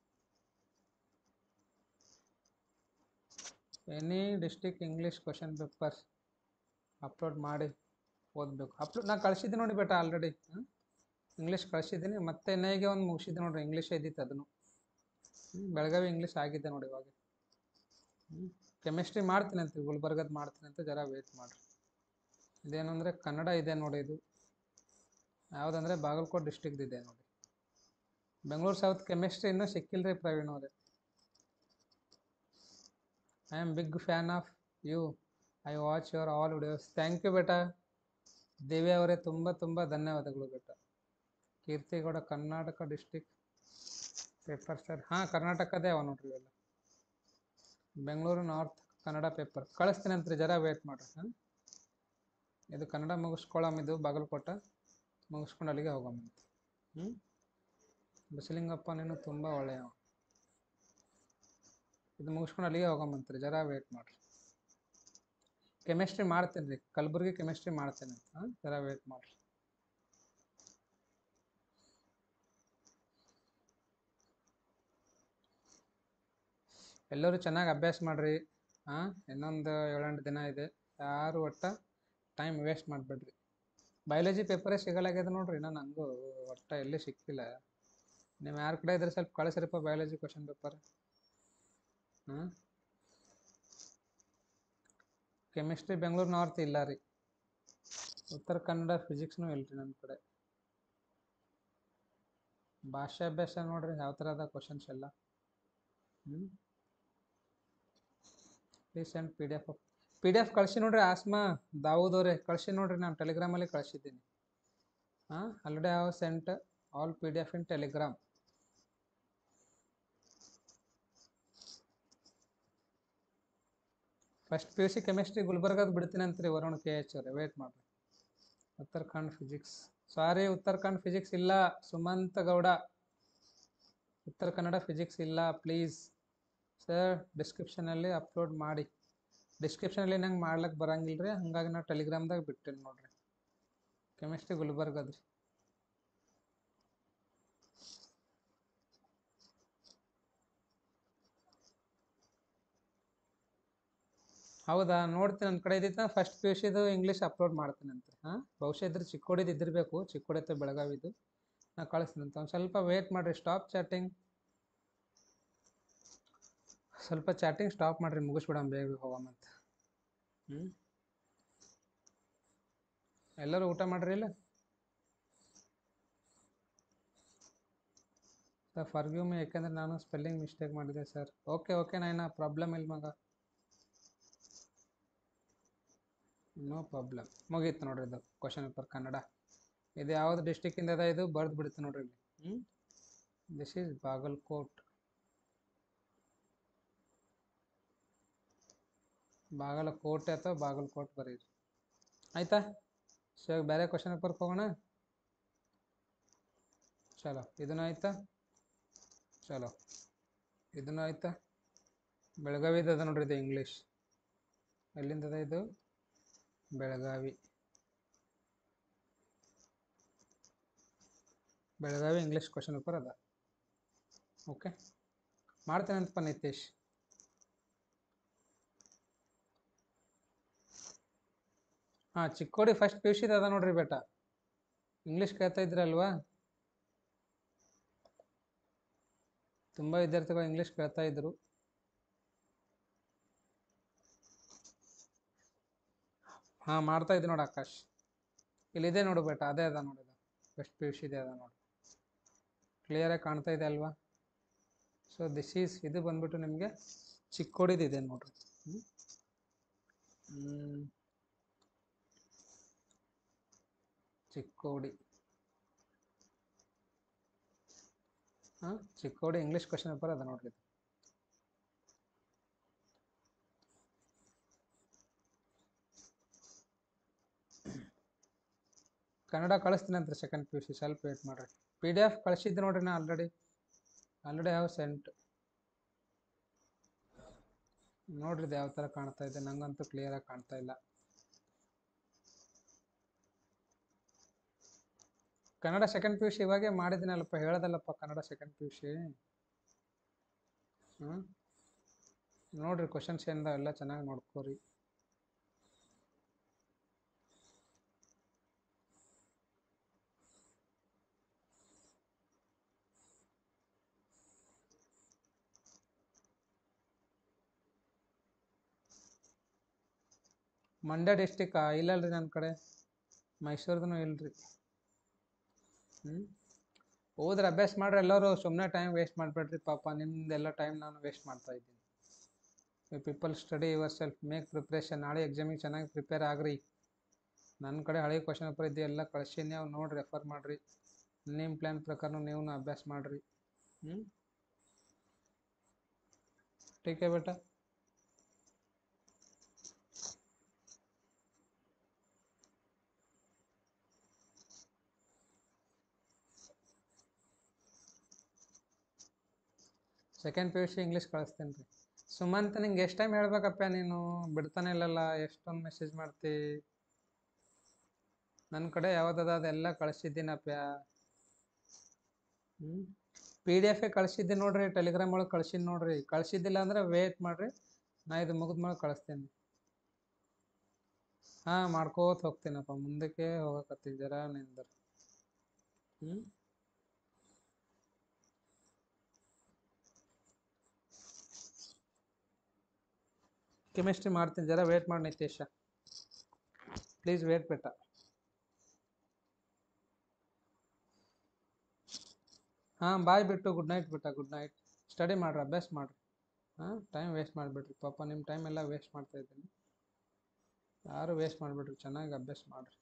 Any district English question paper upload ಮಾಡಿ ಓದಬೇಕು. Upload ನಾ ಕಳಿಸಿದ್ದೆ ನೋಡಿ ಬೇಟ already. English ಕಳಿಸಿದ್ದೀನಿ, ಮತ್ತೆ ಎನ್ಐಗೆ ಒಂದು ಮುಗಿಸಿದ್ದೆ ನೋಡ್ರಿ, ಇಂಗ್ಲೀಷ್ ಇದ್ದಿತ್ತು ಅದನ್ನು. ಬೆಳಗಾವಿ ಇಂಗ್ಲೀಷ್ ಆಗಿದೆ ನೋಡಿ ಇವಾಗ. ಹ್ಞೂ, ಕೆಮಿಸ್ಟ್ರಿ ಮಾಡ್ತೀನಿ ಅಂತ, ಗುಲ್ಬರ್ಗದ ಮಾಡ್ತೀನಿ ಅಂತ, ಜರ ವೇಟ್ ಮಾಡಿರಿ. ಇದೇನು ಅಂದರೆ ಕನ್ನಡ ಇದೆ ನೋಡಿ. ಇದು ಯಾವುದಂದರೆ ಬಾಗಲಕೋಟ್ ಡಿಸ್ಟಿಕ್ದು ಇದೆ ನೋಡಿ. ಬೆಂಗಳೂರು ಸೌತ್ ಕೆಮಿಸ್ಟ್ರಿ ಇನ್ನೂ ಸಿಕ್ಕಿಲ್ಲ ರೀ ಪ್ರವೀಣ್ ಅವರೇ. I am big fan of you, I watch your all videos. Thank you ಬೇಟ. ದೇವಿ ಅವರೇ ತುಂಬ ತುಂಬ ಧನ್ಯವಾದಗಳು ಬೇಟ. Keerthigowda Karnataka district paper sir. ಹಾಂ, ಕರ್ನಾಟಕದೇ ಅವ ನೋಡ್ರಿ ಇವೆಲ್ಲ. ಬೆಂಗಳೂರು ನಾರ್ತ್ ಕನ್ನಡ ಪೇಪರ್ ಕಳಿಸ್ತೀನಿ ಅಂತ್ರಿ, ಜರ ವೇಟ್ ಮಾಡಿರಿ. ಹಾಂ, ಇದು ಕನ್ನಡ ಮುಗಿಸ್ಕೊಳ್ಳೋಮ್, ಇದು ಬಾಗಲಕೋಟ ಮುಗಿಸ್ಕೊಂಡು ಅಲ್ಲಿಗೆ ಹೋಗೋಮಂತ. ಹ್ಞೂ, ಬಸಲಿಂಗಪ್ಪ ನೀನು ತುಂಬ ಒಳ್ಳೆಯವ. ಇದು ಮುಗಿಸ್ಕೊಂಡು ಅಲ್ಲಿಗೆ ಹೋಗೋಮಂತ್ರಿ, ಜರ ವೇಟ್ ಮಾಡಿರಿ. ಕೆಮಿಸ್ಟ್ರಿ ಮಾಡ್ತೀನಿ ರೀ, ಕಲಬುರ್ಗಿ ಕೆಮಿಸ್ಟ್ರಿ ಮಾಡ್ತೇನೆ ಅಂತ. ಹಾಂ, ಜರ ವೇಟ್ ಮಾಡಿರಿ. ಎಲ್ಲರೂ ಚೆನ್ನಾಗಿ ಅಭ್ಯಾಸ ಮಾಡಿರಿ. ಹಾಂ, ಇನ್ನೊಂದು ಏಳೆಂಟು ದಿನ ಇದೆ. ಯಾರು ಒಟ್ಟ ಟೈಮ್ ವೇಸ್ಟ್ ಮಾಡಿಬಿಡ್ರಿ. ಬಯಾಲಜಿ ಪೇಪರೇ ಸಿಗಲಾಗ್ಯದ ನೋಡ್ರಿ, ನಾನು ಹಂಗೂ ಒಟ್ಟು ಎಲ್ಲಿ ಸಿಕ್ಕಿಲ್ಲ. ನೀವು ಯಾರ ಕಡೆ ಇದ್ರೆ ಸ್ವಲ್ಪ ಕಳಿಸ್ರಿಪ್ಪ ಬಯಾಲಜಿ ಕ್ವಶನ್ ಪೇಪರ್. ಹಾಂ, ಕೆಮಿಸ್ಟ್ರಿ ಬೆಂಗಳೂರು ನಾರ್ತ್ ಇಲ್ಲ ರೀ. ಉತ್ತರ ಕನ್ನಡ ಫಿಸಿಕ್ಸ್ನೂ ಇಲ್ಲ ರೀ ನನ್ನ ಕಡೆ. ಭಾಷೆ ಅಭ್ಯಾಸ ನೋಡ್ರಿ ಯಾವ ಥರ ಅದ ಕ್ವಶನ್ಸ್ ಎಲ್ಲ. ಹ್ಞೂ, please send P D F. P D F ಕಳಿಸಿ ನೋಡ್ರಿ ಆಸ್ಮಾ ದಾವೂದ್ ಅವರೇ, ಕಳಿಸಿ ನೋಡ್ರಿ, ನಾನು ಟೆಲಿಗ್ರಾಮಲ್ಲಿ ಕಳಿಸಿದ್ದೀನಿ. ಹಾಂ, already have sent all P D F in Telegram. First P U C chemistry ಗುಲ್ಬರ್ಗದ ಬಿಡ್ತೀನಿ ಅಂತ್ರಿ ವರುಣ್ ಕೆ ಎಚ್ ಅವರೇ, ವೇಟ್ ಮಾಡಿರಿ. Uttarakhand physics, sorry Uttarakhand physics ಇಲ್ಲ ಸುಮಂತ್ ಗೌಡ. ಉತ್ತರ ಕನ್ನಡ ಫಿಸಿಕ್ಸ್ ಇಲ್ಲ ಪ್ಲೀಸ್ ಸರ್. ಡಿಸ್ಕ್ರಿಪ್ಷನಲ್ಲಿ ಅಪ್ಲೋಡ್ ಮಾಡಿ. ಡಿಸ್ಕ್ರಿಪ್ಷನಲ್ಲಿ ನಂಗೆ ಮಾಡ್ಲಿಕ್ಕೆ ಬರಂಗಿಲ್ಲ ರೀ, ಹಾಗಾಗಿ ನಾವು ಟೆಲಿಗ್ರಾಮ್ದಾಗ ಬಿಟ್ಟೇನೆ ನೋಡ್ರಿ. ಕೆಮಿಸ್ಟ್ರಿ ಗುಲ್ಬರ್ಗದ ರೀ. ಹೌದಾ, ನೋಡ್ತೀನಿ. ನನ್ನ ಕಡೆ ಇದ್ದಿತ್ತು ಫಸ್ಟ್ ಪಿ ಯು ಸಿದು ಇಂಗ್ಲೀಷ್ ಅಪ್ಲೋಡ್ ಮಾಡ್ತೀನಿ ಅಂತ. ಹಾಂ, ಬಹುಶಃ ಇದ್ರೆ ಚಿಕ್ಕೋಡಿದು ಇದ್ದಿರಬೇಕು, ಚಿಕ್ಕೋಡಿ ಅಥವಾ ಬೆಳಗಾವಿದು. ನಾನು ಕಳಿಸ್ತೀನಿ ಅಂತ. ಒಂದು ಸ್ವಲ್ಪ ವೇಟ್ ಮಾಡಿರಿ. ಸ್ಟಾಪ್ ಚಾಟಿಂಗ್, ಸ್ವಲ್ಪ ಚಾಟಿಂಗ್ ಸ್ಟಾಪ್ ಮಾಡಿರಿ, ಮುಗಿಸ್ಬಿಡೋಣ ಬೇಗ ಹೋಗೋಮಂತ. ಹ್ಞೂ, ಎಲ್ಲರೂ ಊಟ ಮಾಡ್ರಿ ಇಲ್ಲ ಸರ್. ಫರ್ಗ್ಯೂ ಮೀ, ಯಾಕೆಂದರೆ ನಾನು ಸ್ಪೆಲ್ಲಿಂಗ್ ಮಿಸ್ಟೇಕ್ ಮಾಡಿದೆ sir. Okay okay Naina, problem ಇಲ್ಲ ಮಗ, ನೋ ಪ್ರಾಬ್ಲಮ್. ಮುಗೀತು ನೋಡ್ರಿ ಇದು ಕ್ವಶನ್ ಪೇಪರ್ ಕನ್ನಡ. ಇದು ಯಾವ್ದು ಡಿಸ್ಟಿಕ್ಕಿಂದ ಅದ ಇದು ಬರ್ದು ಬಿಡ್ತೀನಿ ನೋಡ್ರಿ ಇಲ್ಲಿ. ಹ್ಞೂ, ದಿಸ್ ಈಸ್ ಬಾಗಲಕೋಟ್. ಬಾಗಲಕೋಟೆ ಅಥವಾ ಬಾಗಲಕೋಟ್ ಬರೀರಿ, ಆಯಿತಾ? ಸೊ ಇವಾಗ ಬೇರೆ ಕ್ವಶನ್ ಪೇಪರ್ಗೆ ಹೋಗೋಣ. ಚಲೋ, ಇದನ್ನು ಆಯ್ತಾ? ಚಲೋ, ಇದನ್ನು ಆಯ್ತಾ? ಬೆಳಗಾವಿದು ಅದ ನೋಡ್ರಿ ಇದು ಇಂಗ್ಲೀಷ್. ಎಲ್ಲಿಂದದ ಇದು? Belagavi. Belagavi English question paper ಅದ. ಓಕೆ, ಮಾಡ್ತೇನಂತಪ್ಪ ನಿತೇಶ್. ಹಾಂ, ಚಿಕ್ಕೋಡಿ ಫಸ್ಟ್ ಪಿ ಯು ಸಿದು ಅದ ನೋಡ್ರಿ ಬೇಟ. ಇಂಗ್ಲೀಷ್ ಕೇಳ್ತಾ ಇದ್ರಲ್ವಾ, ತುಂಬ ವಿದ್ಯಾರ್ಥಿಗಳು ಇಂಗ್ಲೀಷ್ ಕೇಳ್ತಾ ಇದ್ರು. ಹಾಂ, ಮಾಡ್ತಾ ಇದ್ದೆ ನೋಡಿ ಆಕಾಶ್. ಇಲ್ಲಿದೆ ನೋಡು ಬೇಟ, ಅದೇ ಅದ ನೋಡಿ, ಫಸ್ಟ್ ಪಿ ಯು ಸಿದೆ ಅದ ನೋಡಿ. ಕ್ಲಿಯರಾಗಿ ಕಾಣ್ತಾ ಇದೆ ಅಲ್ವಾ? ಸೊ ದಿಸ್ ಈಸ್, ಇದು ಬಂದ್ಬಿಟ್ಟು ನಿಮಗೆ ಚಿಕ್ಕೋಡಿದಿದೆ ನೋಡ್ರಿ. ಹ್ಞೂ ಚಿಕ್ಕೋಡಿ. ಹಾಂ, ಚಿಕ್ಕೋಡಿ ಇಂಗ್ಲೀಷ್ ಕ್ವಶನ್ ಪೇಪರ್ ಅದ ನೋಡ್ರಿ. ಕನ್ನಡ ಕಳಿಸ್ತೀನಿ ಅಂತ ಸೆಕೆಂಡ್ ಪಿ ಯು ಸಿ, ಸ್ವಲ್ಪ ವೇಟ್ ಮಾಡಿರಿ. ಪಿ ಡಿ ಎಫ್ ಕಳಿಸಿದ್ದೆ ನೋಡ್ರಿ ನಾ ಆಲ್ರೆಡಿ ಆಲ್ರೆಡಿ ಹ್ಯಾವ್ ಸೆಂಟ್. ನೋಡ್ರಿ ಯಾವ ಥರ ಕಾಣ್ತಾ ಇದೆ, ನಂಗಂತೂ ಕ್ಲಿಯರಾಗಿ ಕಾಣ್ತಾ ಇಲ್ಲ. Kannada second P U C ಇವಾಗೆ ಮಾಡಿದ್ದೀನಲ್ಲಪ್ಪ, ಹೇಳೋದಲ್ಲಪ್ಪ Kannada second P U C. ಹ್ಞೂ ನೋಡ್ರಿ, ಕ್ವಶನ್ಸ್ ಏನಿದೆ ಎಲ್ಲ ಚೆನ್ನಾಗಿ ನೋಡ್ಕೋರಿ. ಮಂಡ್ಯ ಡಿಸ್ಟಿಕ್ಕಾ? ಇಲ್ಲಲ್ರಿ ನನ್ನ ಕಡೆ. ಮೈಸೂರ್ದು ಇಲ್ರಿ. ಹ್ಞೂ ಹೋದ್ರೆ ಅಭ್ಯಾಸ ಮಾಡ್ರಿ ಎಲ್ಲರೂ, ಸುಮ್ಮನೆ ಟೈಮ್ ವೇಸ್ಟ್ ಮಾಡಬೇಡ್ರಿ ಪಾಪ. ನಿಮ್ದೆಲ್ಲ ಟೈಮ್ ನಾನು ವೇಸ್ಟ್ ಮಾಡ್ತಾ ಇದ್ದೀನಿ. You people study yourself, make preparation. ನಾಳೆ ಎಕ್ಸಾಮಿಗೆ ಚೆನ್ನಾಗಿ ಪ್ರಿಪೇರ್ ಆಗ್ರಿ. ನನ್ನ ಕಡೆ ಹಳೆ ಕ್ವಶನ್ ಪೇಪರ್ ಇದ್ದು ಎಲ್ಲ ಕಳಿಸೀನಿ, ನೀವು ನೋಡಿ ರೆಫರ್ ಮಾಡಿರಿ. ನಿಮ್ಮ ಪ್ಲ್ಯಾನ್ ಪ್ರಕಾರ ನೀವು ಅಭ್ಯಾಸ ಮಾಡಿರಿ. ಹ್ಞೂ ठीक है बेटा. Second P U C English ಕಳಿಸ್ತೇನೆ ರೀ. ಸುಮಂತ್, ನಿಂಗೆ ಎಷ್ಟು ಟೈಮ್ ಹೇಳ್ಬೇಕಪ್ಪ, ನೀನು ಬಿಡ್ತಾನೆ ಇಲ್ಲಲ್ಲ, ಎಷ್ಟೊಂದು ಮೆಸೇಜ್ ಮಾಡ್ತಿ. ನನ್ನ ಕಡೆ ಯಾವುದದ ಅದೆಲ್ಲ ಕಳಿಸಿದ್ದೀನಪ್ಪ. ಹ್ಞೂ ಪಿ ಡಿ ಎಫೇ ಕಳಿಸಿದ್ದೆ ನೋಡ್ರಿ, ಟೆಲಿಗ್ರಾಮ್ ಒಳಗೆ ಕಳ್ಸೀನಿ ನೋಡ್ರಿ. ಕಳಿಸಿದ್ದಿಲ್ಲ ಅಂದ್ರೆ ವೇಟ್ ಮಾಡಿರಿ, ನಾ ಇದು ಮುಗಿದ್ಮೇಲೆ ಕಳಿಸ್ತೇನೆ. ಹಾಂ, ಮಾಡ್ಕೋತ ಹೋಗ್ತೀನಪ್ಪ, ಮುಂದಕ್ಕೆ ಹೋಗಕತ್ತೀನಿ ಜರ ನಿಂದ್ರೆ. ಹ್ಞೂ ಕೆಮಿಸ್ಟ್ರಿ ಮಾಡ್ತೀನಿ, ಜರ ವೇಟ್ ಮಾಡಿ ನಿತೇಶ, ಪ್ಲೀಸ್ ವೇಟ್ ಬೇಟ. ಹಾಂ ಬಾಯ್ ಬಿಟ್ಟು, ಗುಡ್ ನೈಟ್ ಬೇಟ, ಗುಡ್ ನೈಟ್. ಸ್ಟಡಿ ಮಾಡ್ರಿ, ಅಭ್ಯಾಸ ಮಾಡಿರಿ. ಹಾಂ, ಟೈಮ್ ವೇಸ್ಟ್ ಮಾಡಿಬಿಡ್ರಿ ಪಾಪ, ನಿಮ್ಮ ಟೈಮ್ ಎಲ್ಲ ವೇಸ್ಟ್ ಮಾಡ್ತಾ ಇದ್ದೀನಿ. ಯಾರು ವೇಸ್ಟ್ ಮಾಡಿಬಿಡ್ರಿ, ಚೆನ್ನಾಗಿ ಅಭ್ಯಾಸ ಮಾಡಿರಿ.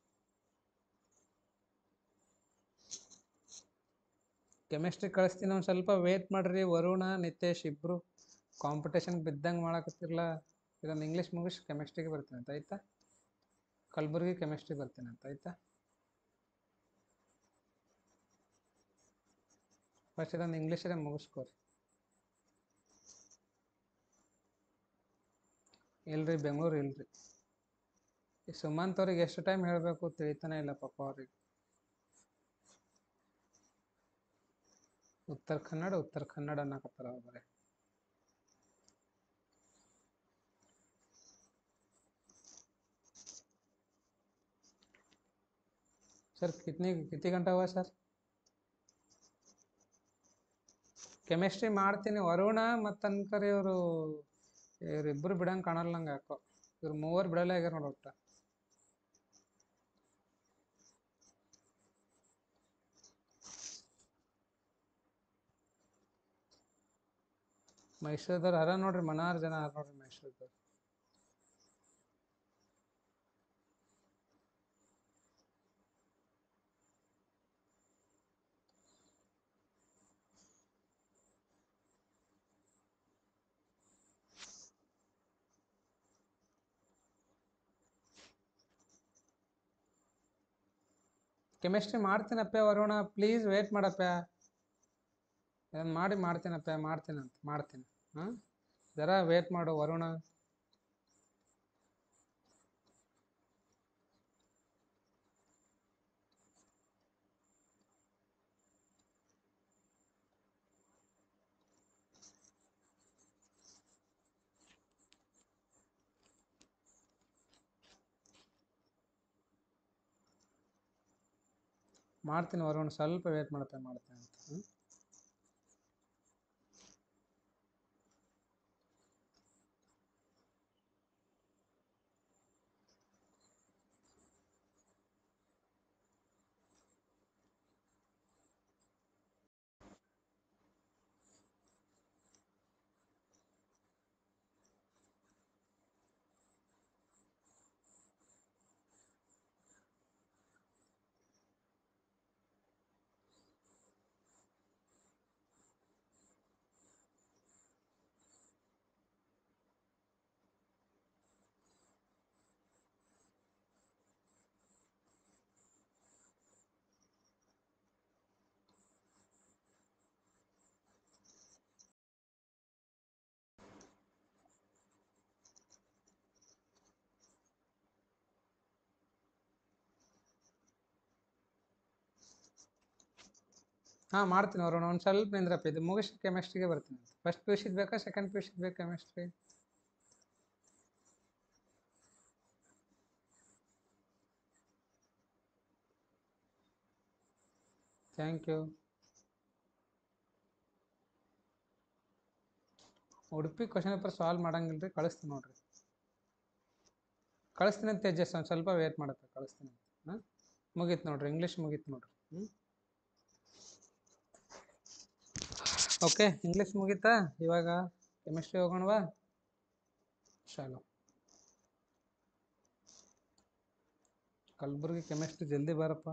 ಕೆಮಿಸ್ಟ್ರಿ ಕಳಿಸ್ತೀನಿ, ಒಂದು ಸ್ವಲ್ಪ ವೇಟ್ ಮಾಡಿರಿ. ವರುಣ, ನಿತೇಶ್ ಇಬ್ಬರು ಕಾಂಪಿಟೇಷನ್ಗೆ ಬಿದ್ದಂಗೆ ಮಾಡಕತ್ತಿರಲ್ಲ. ಇದೊಂದು ಇಂಗ್ಲೀಷ್ ಮುಗಿಸಿ ಕೆಮಿಸ್ಟ್ರಿಗೆ ಬರ್ತೀನಿ ಅಂತ ಆಯ್ತಾ? ಕಲಬುರ್ಗಿ ಕೆಮಿಸ್ಟ್ರಿ ಬರ್ತೀನಿ ಅಂತ ಆಯ್ತಾ? ಫಸ್ಟ್ ಇದೊಂದು ಇಂಗ್ಲೀಷರೇ ಮುಗಿಸ್ಕೋರಿ. ಇಲ್ರಿ, ಬೆಂಗಳೂರು ಇಲ್ರಿ. ಈ ಸುಮಂತ್ ಅವ್ರಿಗೆ ಎಷ್ಟು ಟೈಮ್ ಹೇಳಬೇಕು ತಿಳಿತಾನೆ ಇಲ್ಲ ಪಾಪ ಅವ್ರಿಗೆ. ಉತ್ತರ ಕನ್ನಡ ಉತ್ತರ ಕನ್ನಡ ಅನ್ನಕತ್ತಾರ ಅವ್ರೆ. सर कितनी कितनी घंटा हुआ सर? ಕೆಮಿಸ್ಟ್ರಿ ಮಾಡ್ತೀನಿ. ವರುಣ ಮತ್ತು ಅನ್ಕರಿ ಇವರು ಇವರಿಬ್ಬರು ಬಿಡಂಗೆ ಕಾಣಲ್ಲ ನಂಗೆ ಯಾಕೋ. ಇವ್ರು ಮೂವರು ಬಿಡಲ್ಲ ಆಗ್ಯಾರ ನೋಡಿ ಒಟ್ಟು. ಮೈಸೂರ್ದವ್ರು ಹರ ನೋಡ್ರಿ, ಮನಾರು ಜನ ಹರ ನೋಡ್ರಿ ಮೈಸೂರ್ದವ್ರು. ಕೆಮಿಸ್ಟ್ರಿ ಮಾಡ್ತೀನಪ್ಪ ವರುಣ, ಪ್ಲೀಸ್ ವೇಟ್ ಮಾಡಪ್ಪ. ಇದನ್ನು ಮಾಡಿ ಮಾಡ್ತೀನಪ್ಪ, ಮಾಡ್ತೀನಂತ ಮಾಡ್ತೀನಿ. ಹಾಂ, ಜರ ವೇಟ್ ಮಾಡು ವರುಣ. ಮಾಡ್ತೀನಿ ವರುಣ್, ಸ್ವಲ್ಪ ವೇಟ್ ಮಾಡ್ತೇನೆ ಮಾಡ್ತೇನೆ ಅಂತ. ಹ್ಞೂ ಹಾಂ ಮಾಡ್ತೀನಿ ವರುಣ್, ಒಂದು ಸ್ವಲ್ಪ ನಿಂದ್ರಪ್ಪ, ಇದು ಮುಗಿಸಿ ಕೆಮಿಸ್ಟ್ರಿಗೆ ಬರ್ತೀನಿ. ಫಸ್ಟ್ ಪಿ ಯು ಸಿದು ಬೇಕಾ ಸೆಕೆಂಡ್ ಪಿ ಯು ಸಿದು ಬೇಕಾ chemistry? Thank you. Udupi question paper solve ಮಾಡಂಗಿಲ್ಲ ರೀ, ಕಳಿಸ್ತೀನಿ ನೋಡ್ರಿ. ಕಳಿಸ್ತೀನಿ ಅಂತ ತೇಜಸ್, ಒಂದು ಸ್ವಲ್ಪ ವೇಟ್ ಮಾಡತ್ತೆ, ಕಳಿಸ್ತೀನಿ ಅಂತ. ಹಾಂ ಮುಗೀತು ನೋಡ್ರಿ, ಇಂಗ್ಲೀಷ್ ಮುಗೀತು ನೋಡ್ರಿ. ಹ್ಞೂ ಓಕೆ, ಇಂಗ್ಲೀಷ್ ಮುಗೀತಾ? ಇವಾಗ ಕೆಮಿಸ್ಟ್ರಿ ಹೋಗೋಣವಾ? ಚಲೋ, ಕಲಬುರ್ಗಿ ಕೆಮಿಸ್ಟ್ರಿ ಜಲ್ದಿ ಬಾರಪ್ಪ.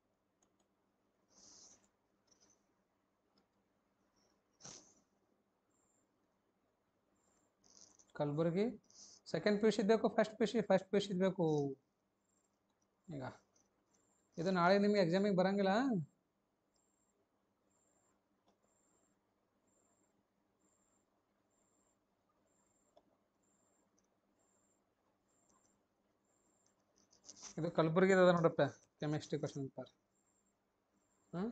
Kalaburagi second P U C ಬೇಕು first P U C? First P U C ಬೇಕು. ಈಗ ಇದು ನಾಳೆ ನಿಮಗೆ ಎಕ್ಸಾಮಿಗೆ ಬರಂಗಿಲ್ಲ. ಇದು ಕಲಬುರ್ಗಿ ಅದ ನೋಡಪ್ಪ ಕೆಮಿಸ್ಟ್ರಿ ಕ್ವಶನ್ ಪೇಪರ್. ಹಾಂ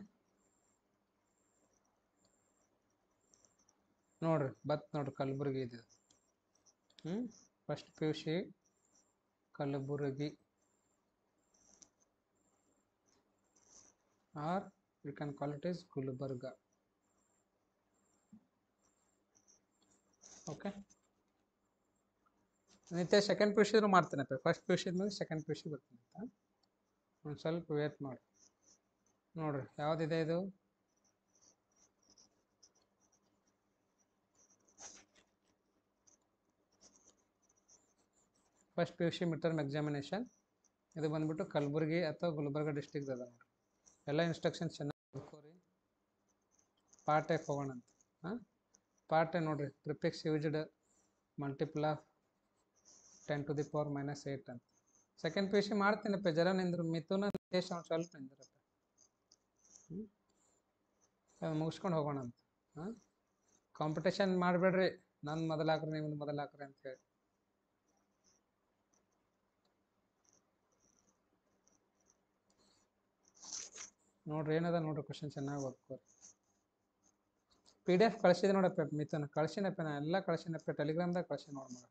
ನೋಡ್ರಿ ಬತ್ ನೋಡ್ರಿ ಕಲಬುರ್ಗಿ ಇದು. ಹ್ಞೂ first P U C Kalaburagi, are you can call it is Gulbarga. Okay, Nithya second P U ಸಿದ್ರು ಮಾಡ್ತೀನಪ್ಪ, ಫಸ್ಟ್ ಪಿ ಯು ಸಿ ಮೇಲೆ ಸೆಕೆಂಡ್ ಪಿ ಯು ಸಿ ಬರ್ತೀನಿ ಅಂತ. ಒಂದು ಸ್ವಲ್ಪ ವೇಟ್ ಮಾಡಿ. ನೋಡ್ರಿ ಯಾವುದಿದೆ ಇದು? First P U C mid term examination. ಇದು ಬಂದ್ಬಿಟ್ಟು ಕಲಬುರ್ಗಿ ಅಥವಾ ಗುಲ್ಬರ್ಗ ಡಿಸ್ಟಿಕ್ ಅದ ನೋಡ್ರಿ. ಎಲ್ಲ ಇನ್ಸ್ಟ್ರಕ್ಷನ್ಸ್ ಚೆನ್ನಾಗಿ ನೋಡ್ಕೋರಿ. ಪಾರ್ಟ್ ಎಫ್ ಹೋಗೋಣ ಅಂತ. ಹಾಂ ಪಾರ್ಟ್ ಎ ನೋಡ್ರಿ, prefix used multiple of ten to the power minus eight ಅಂತ. ಸೆಕೆಂಡ್ ಪಿ ಯು ಸಿ ಮಾಡ್ತೀನಪ್ಪ, ಜರ ನಿಂದ್ರು ಮಿಥುನ ದೇಶ ಒಂದು ಸ್ವಲ್ಪ ನಿಂದ್ರಪ್ಪ. ಹ್ಞೂ ಅದು ಮುಗಿಸ್ಕೊಂಡು ಹೋಗೋಣ ಅಂತ. ಹಾಂ ಕಾಂಪಿಟೇಷನ್ ಮಾಡಬೇಡ್ರಿ, ನನ್ನ ಮೊದಲು ಹಾಕ್ರಿ ನಿಮ್ದು ಮೊದಲು ಹಾಕ್ರಿ ಅಂತೇಳಿ. ನೋಡ್ರಿ ಏನದ ನೋಡ್ರಿ ಕ್ವಶನ್ ಚೆನ್ನಾಗಿ ಓದ್ಕೋರಿ. ಪಿ ಡಿ ಎಫ್ ಕಳಿಸಿದೆ ನೋಡಪ್ಪ ಮಿಥುನ, ಕಳ್ಸಿನಪ್ಪ, ನಾ ಎಲ್ಲ ಕಳ್ಸಿನಪ್ಪ, ಟೆಲಿಗ್ರಾಮ್ದಾಗ ಕಳ್ಸಿ ನೋಡಿ ಮಗ.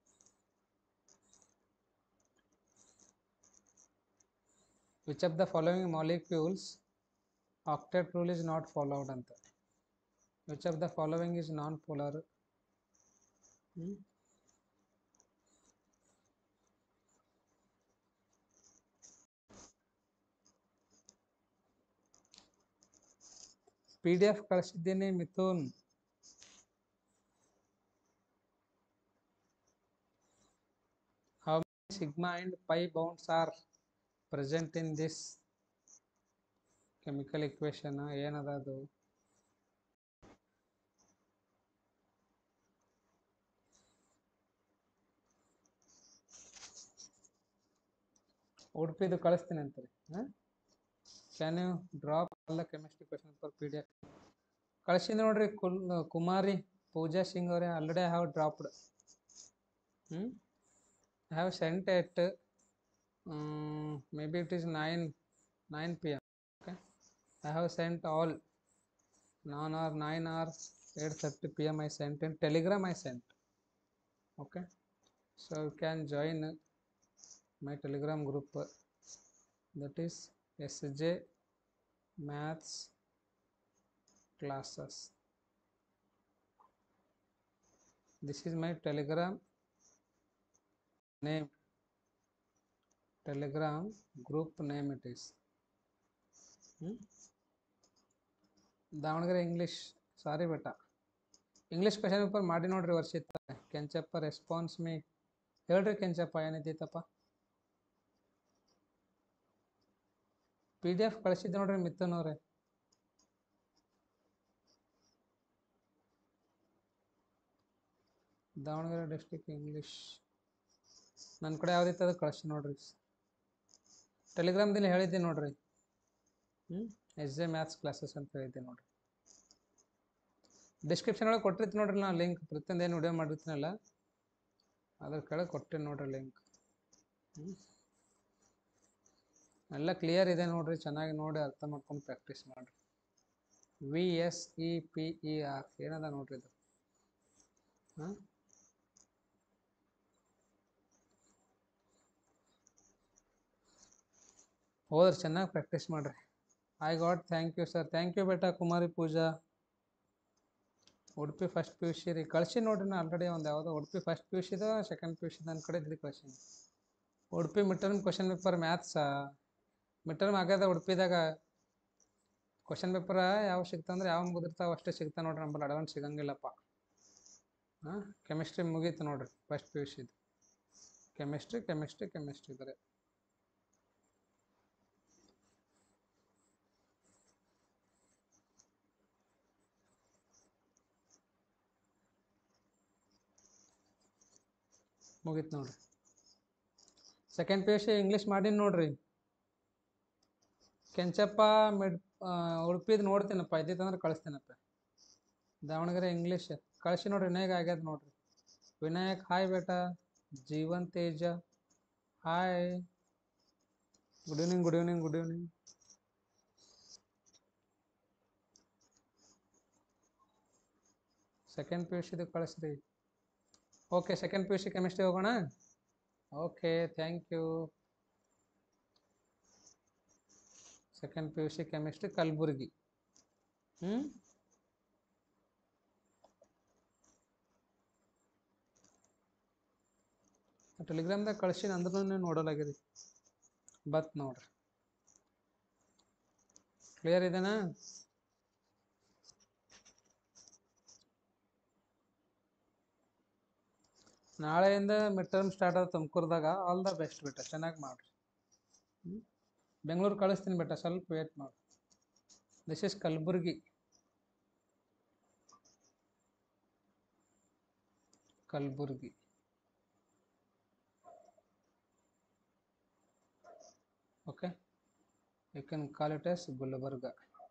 Which of the following molecules octet rule is not followed ಅಂತ. Which of the following is non polar? P D F ಕಳಿಸಿದ್ದೀನಿ Mithun. How many sigma and pi bonds are present in this chemical equation? ಏನದ ಅದು? ಉಡುಪಿದು ಕಳಿಸ್ತೀನಿ ಅಂತೀರಿ. ಹಾಂ can you drop all the chemistry question for P D F? ಕಳಿಸಿದ ನೋಡ್ರಿ ಕುಲ್ ಕುಮಾರಿ ಪೂಜಾ ಸಿಂಗ್ ಅವರೇ, ಆಲ್ರೆಡಿ ಐ ಹ್ಯಾವ್ ಡ್ರಾಪ್ಡ್. ಹ್ಞೂ I have sent at um, maybe it is nine nine p m Okay, I have sent all nine or nine or eight thirty p m I sent in Telegram. I sent. Okay, so you can join my Telegram group. That is S J maths classes. This is my telegram name, telegram group name it is. hmm? Davanagere English sorry ಬೇಟ English question paper ಮಾಡಿ ನೋಡ್ರಿ Varshitha Kenchappa response me ಹೇಳ್ರಿ ಕೆಂಚಪ್ಪ ಏನಿದ್ದೀತಪ್ಪ P D F ಕಳಿಸಿದ್ದೆ ನೋಡ್ರಿ ಮಿಥುನ್ ಅವ್ರೆ Davanagere district English ನನ್ನ ಕಡೆ ಯಾವ್ದಿತ್ತು ಅದು ಕಳಿಸಿ ನೋಡ್ರಿ ಟೆಲಿಗ್ರಾಮ್ದಲ್ಲಿ ಹೇಳಿದ್ದೆ ನೋಡ್ರಿ ಹ್ಞೂ ಎಸ್ ಜೆ ಮ್ಯಾಥ್ಸ್ ಕ್ಲಾಸಸ್ ಅಂತ ಹೇಳಿದ್ದೆ ನೋಡ್ರಿ ಡಿಸ್ಕ್ರಿಪ್ಷನ್ ಒಳಗೆ ಕೊಟ್ಟಿರ್ತೀನಿ ನೋಡ್ರಿ ನಾ ಲಿಂಕ್ ಪ್ರತಿಯೊಂದು ಏನು ವಿಡಿಯೋ ಮಾಡಿರ್ತೀನಲ್ಲ ಅದ್ರ ಕೆಳಗೆ ಕೊಟ್ಟಿನಿ ನೋಡ್ರಿ ಲಿಂಕ್ ಹ್ಞೂ ಎಲ್ಲ ಕ್ಲಿಯರ್ ಇದೆ ನೋಡ್ರಿ ಚೆನ್ನಾಗಿ ನೋಡಿ ಅರ್ಥ ಮಾಡ್ಕೊಂಡು ಪ್ರಾಕ್ಟೀಸ್ ಮಾಡಿರಿ V S E P E R ಏನದ ನೋಡ್ರಿ ಇದು ಹಾಂ ಹೋದ್ರಿ ಚೆನ್ನಾಗಿ ಪ್ರಾಕ್ಟೀಸ್ ಮಾಡಿರಿ I got thank you sir thank you ಬೇಟ Kumari Pooja Udupi first P U C ರೀ ಕಳಿಸಿ ನೋಡ್ರಿ ನಾ ಆಲ್ರೆಡಿ ಒಂದು ಯಾವುದೋ ಉಡುಪಿ ಫಸ್ಟ್ ಪಿ ಯು ಸಿದ ಸೆಕೆಂಡ್ ಪಿ ಯು ಸಿ ನನ್ನ ಕಡೆ ಇದ್ರಿ ಕಳಿಸೀನಿ Udupi mid term question paper ಮ್ಯಾಥ್ಸಾ ಮಿಡ್ ಟರ್ಮ್ ಆಗ್ಯದ ಉಡುಪಿದಾಗ ಕ್ವಶನ್ ಪೇಪರ್ ಯಾವ ಸಿಗ್ತಂದ್ರೆ ಯಾವ ಮುಗಿದಿರ್ತಾವ ಅಷ್ಟೇ ಸಿಗ್ತಾ ನೋಡ್ರಿ ನಮ್ಮಲ್ಲಿ ಅಡ್ವಾನ್ಸ್ ಸಿಗಂಗಿಲ್ಲಪ್ಪ ಹಾಂ ಕೆಮಿಸ್ಟ್ರಿ ಮುಗೀತು ನೋಡ್ರಿ ಫಸ್ಟ್ ಪಿ ಯು ಸಿದು ಕೆಮಿಸ್ಟ್ರಿ ಕೆಮಿಸ್ಟ್ರಿ ಕೆಮಿಸ್ಟ್ರಿ ಬರೀ ಮುಗೀತು ನೋಡ್ರಿ second P U C English ಮಾಡೀನಿ ನೋಡ್ರಿ ಕೆಂಚಪ್ಪ ಮಿಡ್ ಉಡುಪಿದು ನೋಡ್ತೀನಪ್ಪ ಇದ್ದಿತ್ತಂದ್ರೆ ಕಳಿಸ್ತೀನಪ್ಪ ದಾವಣಗೆರೆ ಇಂಗ್ಲೀಷ್ ಕಳಿಸಿ ನೋಡ್ರಿ ವಿನಾಯಕ್ ಆಗ್ಯದ ನೋಡ್ರಿ ವಿನಾಯಕ್ ಹಾಯ್ ಬೇಟ Jeevan Teja hi good evening good evening good evening second P U ಸಿದು ಕಳಿಸ್ರಿ okay second P U C chemistry ಹೋಗೋಣ okay thank you second P U C chemistry Kalaburagi ಹ್ಞೂ ಟೆಲಿಗ್ರಾಮ್ದಾಗ ಕಳಿಸಿ ಅಂದ್ರೂ ನೋಡೋಲಾಗಿದೆ ಬತ್ ನೋಡ್ರಿ ಕ್ಲಿಯರ್ ಇದೆನಾ ನಾಳೆಯಿಂದ ಮಿಡ್ ಟರ್ಮ್ ಸ್ಟಾರ್ಟ್ ಆದ ತುಮಕೂರ್ದಾಗ ಆಲ್ ದ ಬೆಸ್ಟ್ ಬೇಟ ಚೆನ್ನಾಗಿ ಮಾಡಿರಿ ಹ್ಞೂ ಬೆಂಗಳೂರು ಕಳಿಸ್ತೀನಿ ಬೇಟ ಸ್ವಲ್ಪ ವೇಟ್ ಮಾಡಿ this is Kalaburagi Kalaburagi okay you can call it as Gulbarga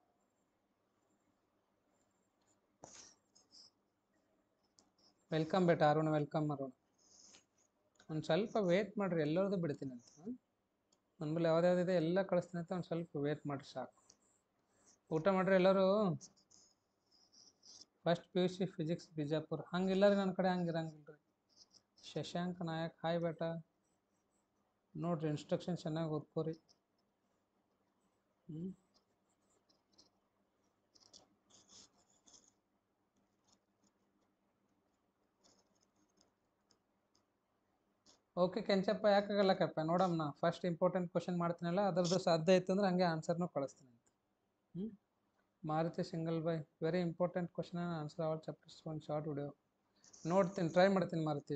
welcome ಬೇಟ ಅರುಣ್ ವೆಲ್ಕಮ್ ಅರುಣ್ ಒಂದು ಸ್ವಲ್ಪ ವೇಟ್ ಮಾಡಿರಿ ಎಲ್ಲರದು ಬಿಡ್ತೀನಿ ಅಂತ ನನ್ನ ಬಳಿ ಯಾವ್ದಾವ್ದಿದೆ ಎಲ್ಲ ಕಳಿಸ್ತೀನಿ ಅಂತ ಒಂದು ಸ್ವಲ್ಪ ವೇಟ್ ಮಾಡಿರಿ ಸಾಕು ಊಟ ಮಾಡಿರಿ ಎಲ್ಲರೂ first P U C physics Bijapur ಹಂಗಿಲ್ಲ ರೀ ನನ್ನ ಕಡೆ ಹಂಗಿರಂಗಿಲ್ಲ ರೀ ಶಶಾಂಕ್ ನಾಯಕ್ ಹಾಯ್ ಬೇಟ ನೋಡ್ರಿ ಇನ್ಸ್ಟ್ರಕ್ಷನ್ ಚೆನ್ನಾಗಿ ಓದ್ಕೋರಿ ಹ್ಞೂ ಓಕೆ ಕೆಂಚಪ್ಪ ಯಾಕಾಗಲ್ಲಕ್ಕಪ್ಪ ನೋಡಮ್ಮ ಫಸ್ಟ್ ಇಂಪಾರ್ಟೆಂಟ್ ಕ್ವಶನ್ ಮಾಡ್ತೀನಲ್ಲ ಅದ್ರದ್ದು ಸಾಧ್ಯ ಇತ್ತು ಅಂದ್ರೆ ಹಂಗೆ ಆನ್ಸರ್ನು ಕಳಿಸ್ತೀನಿ ಅಂತ ಹ್ಞೂ Maruti single by very important question answer all chapters ಒಂದು ಶಾರ್ಟ್ ವಿಡಿಯೋ ನೋಡ್ತೀನಿ ಟ್ರೈ ಮಾಡ್ತೀನಿ ಮಾರುತಿ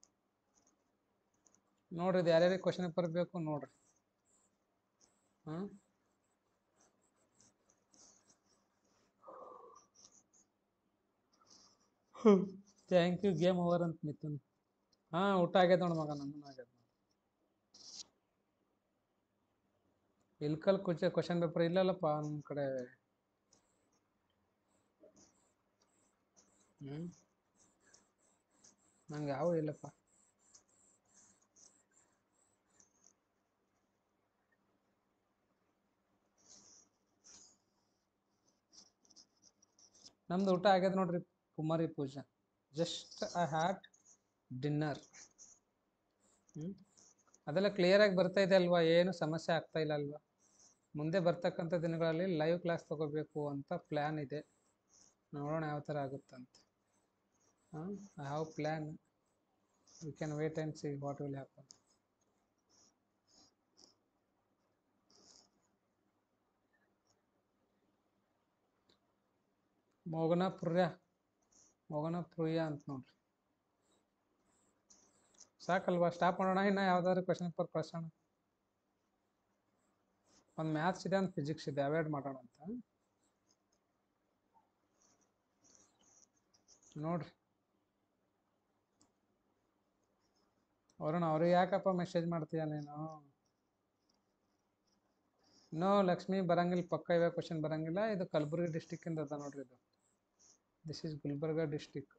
ನೋಡ್ರಿ ಇದು ಯಾರ್ಯಾರಿಗೆ ಕ್ವಶನ್ ಪೇಪರ್ ಬೇಕು ನೋಡ್ರಿ ಹಾಂ ಥ್ಯಾಂಕ್ ಯು ಗೇಮ್ ಓವರ್ ಅಂತ ಮಿಥುನ್ ಹಾಂ ಊಟ ಆಗ್ಯದ ನೋಡಿ ಮಗ ನನ್ನೂ ಆಗ್ಯದ ಇಲ್ಕಲ್ ಕುಚ ಕ್ವಶನ್ ಪೇಪರ್ ಇಲ್ಲಲ್ಲಪ್ಪ ನಮ್ಮ ಕಡೆ ಹ್ಞೂ ನಂಗೆ ಯಾವ ಇಲ್ಲಪ್ಪ ನಮ್ದು ಊಟ ಆಗ್ಯದ ನೋಡ್ರಿ Kumari Pooja just I had dinner ಹ್ಞೂ ಅದೆಲ್ಲ ಕ್ಲಿಯರಾಗಿ ಬರ್ತಾ ಇದೆ ಅಲ್ವಾ ಏನು ಸಮಸ್ಯೆ ಆಗ್ತಾ ಇಲ್ಲ ಅಲ್ವಾ ಮುಂದೆ ಬರ್ತಕ್ಕಂಥ ದಿನಗಳಲ್ಲಿ ಲೈವ್ ಕ್ಲಾಸ್ ತಗೋಬೇಕು ಅಂತ ಪ್ಲ್ಯಾನ್ ಇದೆ. ನೋಡೋಣ ಯಾವ ಥರ ಆಗುತ್ತಂತ. ಹಾಂ, I have plan. We can wait and see what will happen. ಮೋಗನಪುರ್ಯ ಮೋಗನಪುರ್ಯ ಅಂತ ನೋಡ್ರಿ. ಸಾಕಲ್ವಾ? ಸ್ಟಾಪ್ ಮಾಡೋಣ. ಇನ್ನು ಯಾವ್ದಾದ್ರು ಕ್ವಶನ್ ಪೇಪರ್ ಕಳ್ಸೋಣ. ಒಂದು ಮ್ಯಾಥ್ಸ್ ಇದೆ, ಒಂದು ಫಿಸಿಕ್ಸ್ ಇದೆ, ಅವಾಯ್ಡ್ ಮಾಡೋಣ ಅಂತ ನೋಡ್ರಿ. ವರುಣ್, ಅವ್ರಿಗೆ ಯಾಕಪ್ಪ ಮೆಸೇಜ್ ಮಾಡ್ತೀಯ ನೀನು? ನೋ ಲಕ್ಷ್ಮಿ, ಬರಂಗಿಲ್ಲ. ಪಕ್ಕ ಇವೆ ಕ್ವಶನ್ ಬರಂಗಿಲ್ಲ. ಇದು ಕಲಬುರಗಿ ಡಿಸ್ಟಿಕ್ ಇಂದ ಅದ ನೋಡ್ರಿ. ಇದು ದಿಸ್ ಇಸ್ ಗುಲ್ಬರ್ಗಾ ಡಿಸ್ಟಿಕ್.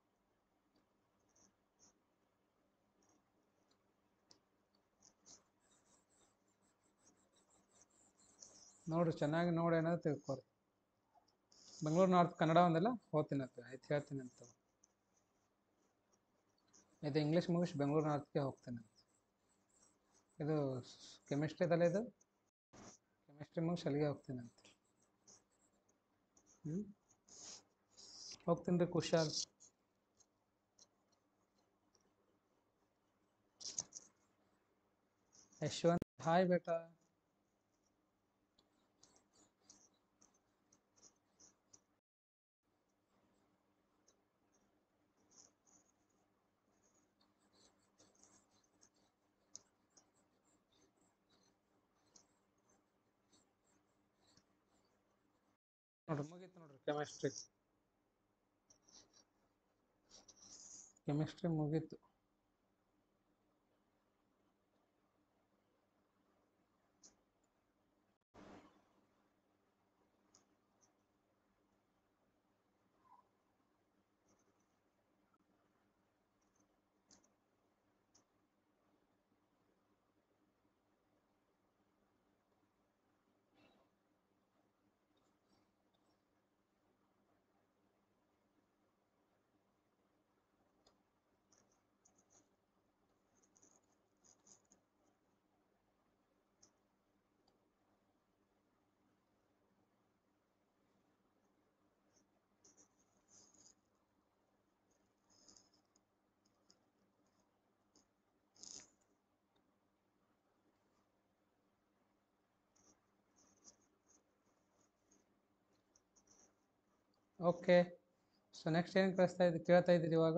ನೋಡ್ರಿ, ಚೆನ್ನಾಗಿ ನೋಡಿ ಏನಾದ್ರು ತಿಳ್ಕೊರಿ. ಬೆಂಗಳೂರು ನಾರ್ತ್ ಕನ್ನಡ ಒಂದೆಲ್ಲ ಹೋಗ್ತೀನಿ ಅಂತ ಆಯ್ತು, ಹೇಳ್ತೀನಿ ಅಂತ. ಇದು ಇಂಗ್ಲೀಷ್ ಮುಗಿಸಿ ಬೆಂಗಳೂರು ನಾರ್ತ್ಗೆ ಹೋಗ್ತೇನೆ. ಇದು ಕೆಮಿಸ್ಟ್ರಿದಲ್ಲ, ಇದು ಕೆಮಿಸ್ಟ್ರಿ ಮುಗಿಸಿ ಅಲ್ಲಿಗೆ ಹೋಗ್ತೀನಿ ಅಂತ. ಹ್ಞೂ ಹೋಗ್ತೀನಿ ರೀ. ಕುಶಾಲ್, ಯಶವಂತ್, ಹಾಯ್ ಬೇಟಾ. ನೋಡ್ರಿ, ಮುಗೀತು ನೋಡ್ರಿ. ಕೆಮಿಸ್ಟ್ರಿ ಕೆಮಿಸ್ಟ್ರಿ ಮುಗೀತು. ಓಕೆ, ಸೊ ನೆಕ್ಸ್ಟ್ ಏನು ಕಳಿಸ್ತಾ ಇದ್ದು ಕೇಳ್ತಾ ಇದ್ದೀರಿ ಇವಾಗ?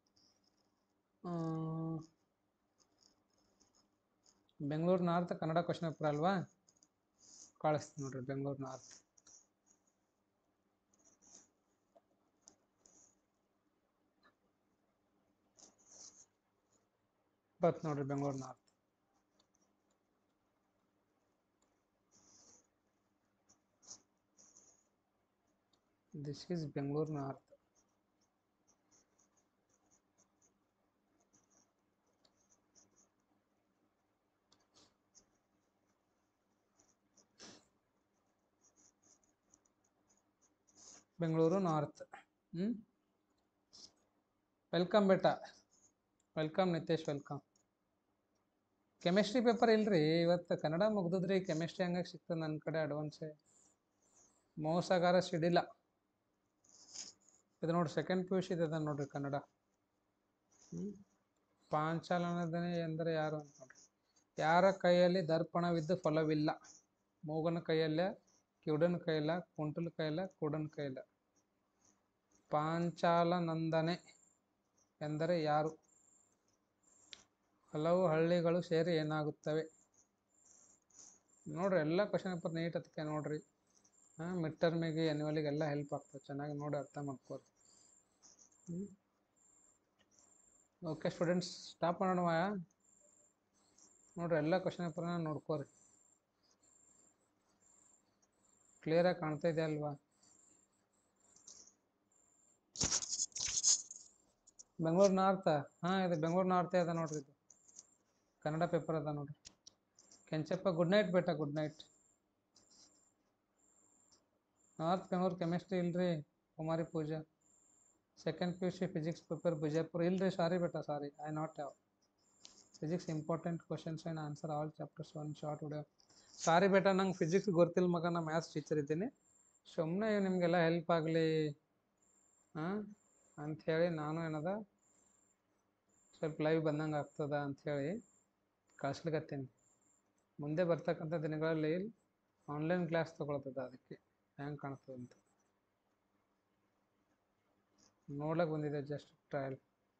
Bengaluru north Kannada question paper ಅಲ್ವಾ? ಕಳಿಸ್ತೀನಿ ನೋಡ್ರಿ. ಬೆಂಗಳೂರು ನಾರ್ತ್ ಬತ್ ನೋಡ್ರಿ. Bengaluru north this is Bengaluru north. Bengaluru north. ಹ್ಞೂ ವೆಲ್ಕಮ್ ಬೇಟಾ, welcome Nitesh, welcome. Chemistry paper ಇಲ್ರಿ ಇವತ್ತು. ಕನ್ನಡ ಮುಗ್ದದ್ರಿ, ಕೆಮಿಸ್ಟ್ರಿ ಹಂಗಾಗಿ ಸಿಗ್ತದೆ ನನ್ನ ಕಡೆ ಅಡ್ವಾನ್ಸೇ. ಮೋಸಗಾರ ಸಿಡಿಲ್ಲ. ಇದು ನೋಡ್ರಿ, ಸೆಕೆಂಡ್ ಪಿ ಯು ಸಿ ಇದೆ ನೋಡ್ರಿ ಕನ್ನಡ. ಹ್ಞೂ ಪಾಂಚಾಲನದನೆ ಎಂದರೆ ಯಾರು ಅಂತ ನೋಡ್ರಿ. ಯಾರ ಕೈಯಲ್ಲಿ ದರ್ಪಣವಿದ್ದು ಫಲವಿಲ್ಲ, ಮೂಗನ ಕೈಯಲ್ಲ, ಕಿವುಡನ ಕೈಯಲ್ಲ, ಕುಂಟಲ ಕೈಯಲ್ಲ, ಕುಡನ ಕೈಯಲ್ಲ. ಪಾಂಚಾಲನಂದನೆ ಎಂದರೆ ಯಾರು? ಹಲವು ಹಳ್ಳಿಗಳು ಸೇರಿ ಏನಾಗುತ್ತವೆ? ನೋಡ್ರಿ, ಎಲ್ಲ ಕ್ವಶನ್ ಪೇಪರ್ ನೀಟ್ ಅದಕ್ಕೆ ನೋಡ್ರಿ. ಹಾಂ, ಮಿಡ್ ಟರ್ಮಿಗೆ, ಆ್ಯನ್ಯುವಲಿಗೆ ಎಲ್ಲ ಹೆಲ್ಪ್ ಆಗ್ತದೆ. ಚೆನ್ನಾಗಿ ನೋಡಿ ಅರ್ಥ ಮಾಡ್ಕೋರಿ. ಹ್ಞೂ ಓಕೆ ಸ್ಟೂಡೆಂಟ್ಸ್, ಸ್ಟಾಪ್ ಮಾಡೋಣ. ನೋಡ್ರಿ, ಎಲ್ಲ ಕ್ವಶನ್ ಪೇಪರ್ನ ನೋಡ್ಕೋರಿ. ಕ್ಲಿಯರಾಗಿ ಕಾಣ್ತಾ ಇದೆ ಅಲ್ವಾ? ಬೆಂಗಳೂರು ನಾರ್ತ್. ಹಾಂ, ಇದು ಬೆಂಗಳೂರು ನಾರ್ತೇ ಅದ ನೋಡ್ರಿ. ಇದು ಕನ್ನಡ ಪೇಪರ್ ಅದ ನೋಡ್ರಿ. ಕೆಂಚಪ್ಪ, ಗುಡ್ ನೈಟ್ ಬೇಟ, good night. North Bengaluru chemistry ಇಲ್ರಿ. Kumari Pooja, second P U C physics paper Bijapur ಇಲ್ರಿ. ಸಾರಿ ಬೇಟ, sorry, I not have physics important questions and answer all chapters one short video. Sorry ಬೇಟ ನಂಗೆ ಫಿಸಿಕ್ಸ್ ಗೊತ್ತಿಲ್ಲ ಮಗ, ನಾ ಮ್ಯಾಥ್ಸ್ ಟೀಚರ್ ಇದ್ದೀನಿ, ಸುಮ್ಮನೆ ನಿಮಗೆಲ್ಲ ಹೆಲ್ಪ್ ಆಗಲಿ ಹಾಂ ಅಂಥೇಳಿ ನಾನು ಏನದ ಸ್ವಲ್ಪ ಲೈವ್ ಬಂದಂಗೆ ಆಗ್ತದ ಅಂಥೇಳಿ ಕಳಿಸ್ಲಿಕತ್ತೀನಿ. ಮುಂದೆ ಬರ್ತಕ್ಕಂಥ ದಿನಗಳಲ್ಲಿ ಆನ್ಲೈನ್ ಕ್ಲಾಸ್ ತೊಗೊಳ್ತದ, ಅದಕ್ಕೆ ಹೆಂಗೆ ಕಾಣ್ತದೆ ಅಂತ ನೋಡ್ಲಿಕ್ಕೆ ಬಂದಿದೆ, ಜಸ್ಟ್ ಟ್ರಯಲ್.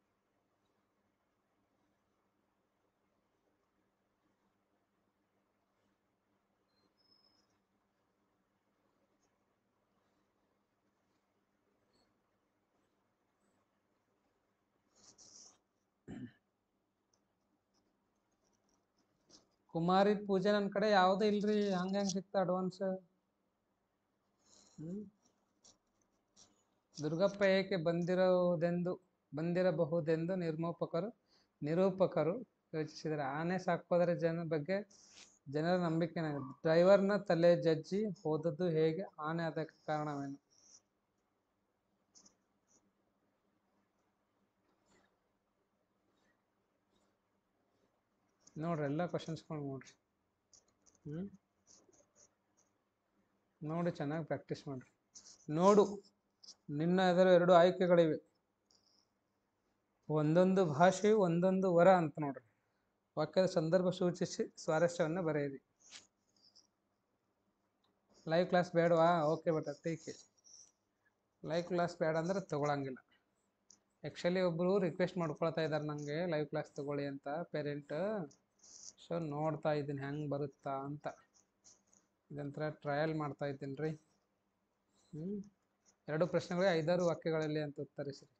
ಕುಮಾರಿ ಪೂಜೆ ನನ್ನ ಕಡೆ ಯಾವುದೂ ಇಲ್ರಿ, ಹಂಗೆ ಹೆಂಗೆ ಸಿಕ್ತ ಅಡ್ವಾನ್ಸ್? ಹ್ಞೂ ದುರ್ಗಪ್ಪ ಏಕೆ ಬಂದಿರುವುದೆಂದು ಬಂದಿರಬಹುದೆಂದು ನಿರ್ಮೂಪಕರು ನಿರೂಪಕರು ಯೋಚಿಸಿದರೆ, ಆನೆ ಸಾಕೋದರ ಜನ ಬಗ್ಗೆ ಜನರ ನಂಬಿಕೆ. ಡ್ರೈವರ್ನ ತಲೆ ಜಜ್ಜಿ ಹೋದದ್ದು ಹೇಗೆ? ಆನೆ ಅದಕ್ಕೆ ಕಾರಣವೇನು? ನೋಡ್ರಿ ಎಲ್ಲ ಕ್ವಶನ್ಸ್ಗಳು ನೋಡ್ರಿ. ಹ್ಞೂ ನೋಡಿ ಚೆನ್ನಾಗಿ ಪ್ರಾಕ್ಟೀಸ್ ಮಾಡಿರಿ. ನೋಡು, ನಿನ್ನ ಎದುರು ಎರಡು ಆಯ್ಕೆಗಳಿವೆ, ಒಂದೊಂದು ಭಾಷೆಯು ಒಂದೊಂದು ವರ ಅಂತ ನೋಡ್ರಿ. ವಾಕ್ಯದ ಸಂದರ್ಭ ಸೂಚಿಸಿ ಸ್ವಾರಸ್ಯವನ್ನು ಬರೆಯಿರಿ. ಲೈವ್ ಕ್ಲಾಸ್ ಬೇಡವಾ? ಓಕೆ ಬಟ್ ಟೀಕೆ ಲೈವ್ ಕ್ಲಾಸ್ ಬೇಡ ಅಂದ್ರೆ ತೊಗೊಳಂಗಿಲ್ಲ. ಆ್ಯಕ್ಚುಲಿ ಒಬ್ಬರು ರಿಕ್ವೆಸ್ಟ್ ಮಾಡ್ಕೊಳ್ತಾ ಇದ್ದಾರೆ ನನಗೆ ಲೈವ್ ಕ್ಲಾಸ್ ತೊಗೊಳ್ಳಿ ಅಂತ, ಪೇರೆಂಟ್. ಸೊ ನೋಡ್ತಾ ಇದ್ದೀನಿ ಹೆಂಗೆ ಬರುತ್ತಾ ಅಂತ, ಇದೊಂಥರ ಟ್ರಯಲ್ ಮಾಡ್ತಾ ಇದ್ದೀನಿ ರೀ. ಹ್ಞೂ ಎರಡು ಪ್ರಶ್ನೆಗಳಿಗೆ ಐದಾರು ವಾಕ್ಯಗಳಲ್ಲಿ ಅಂತ ಉತ್ತರಿಸಿರಿ.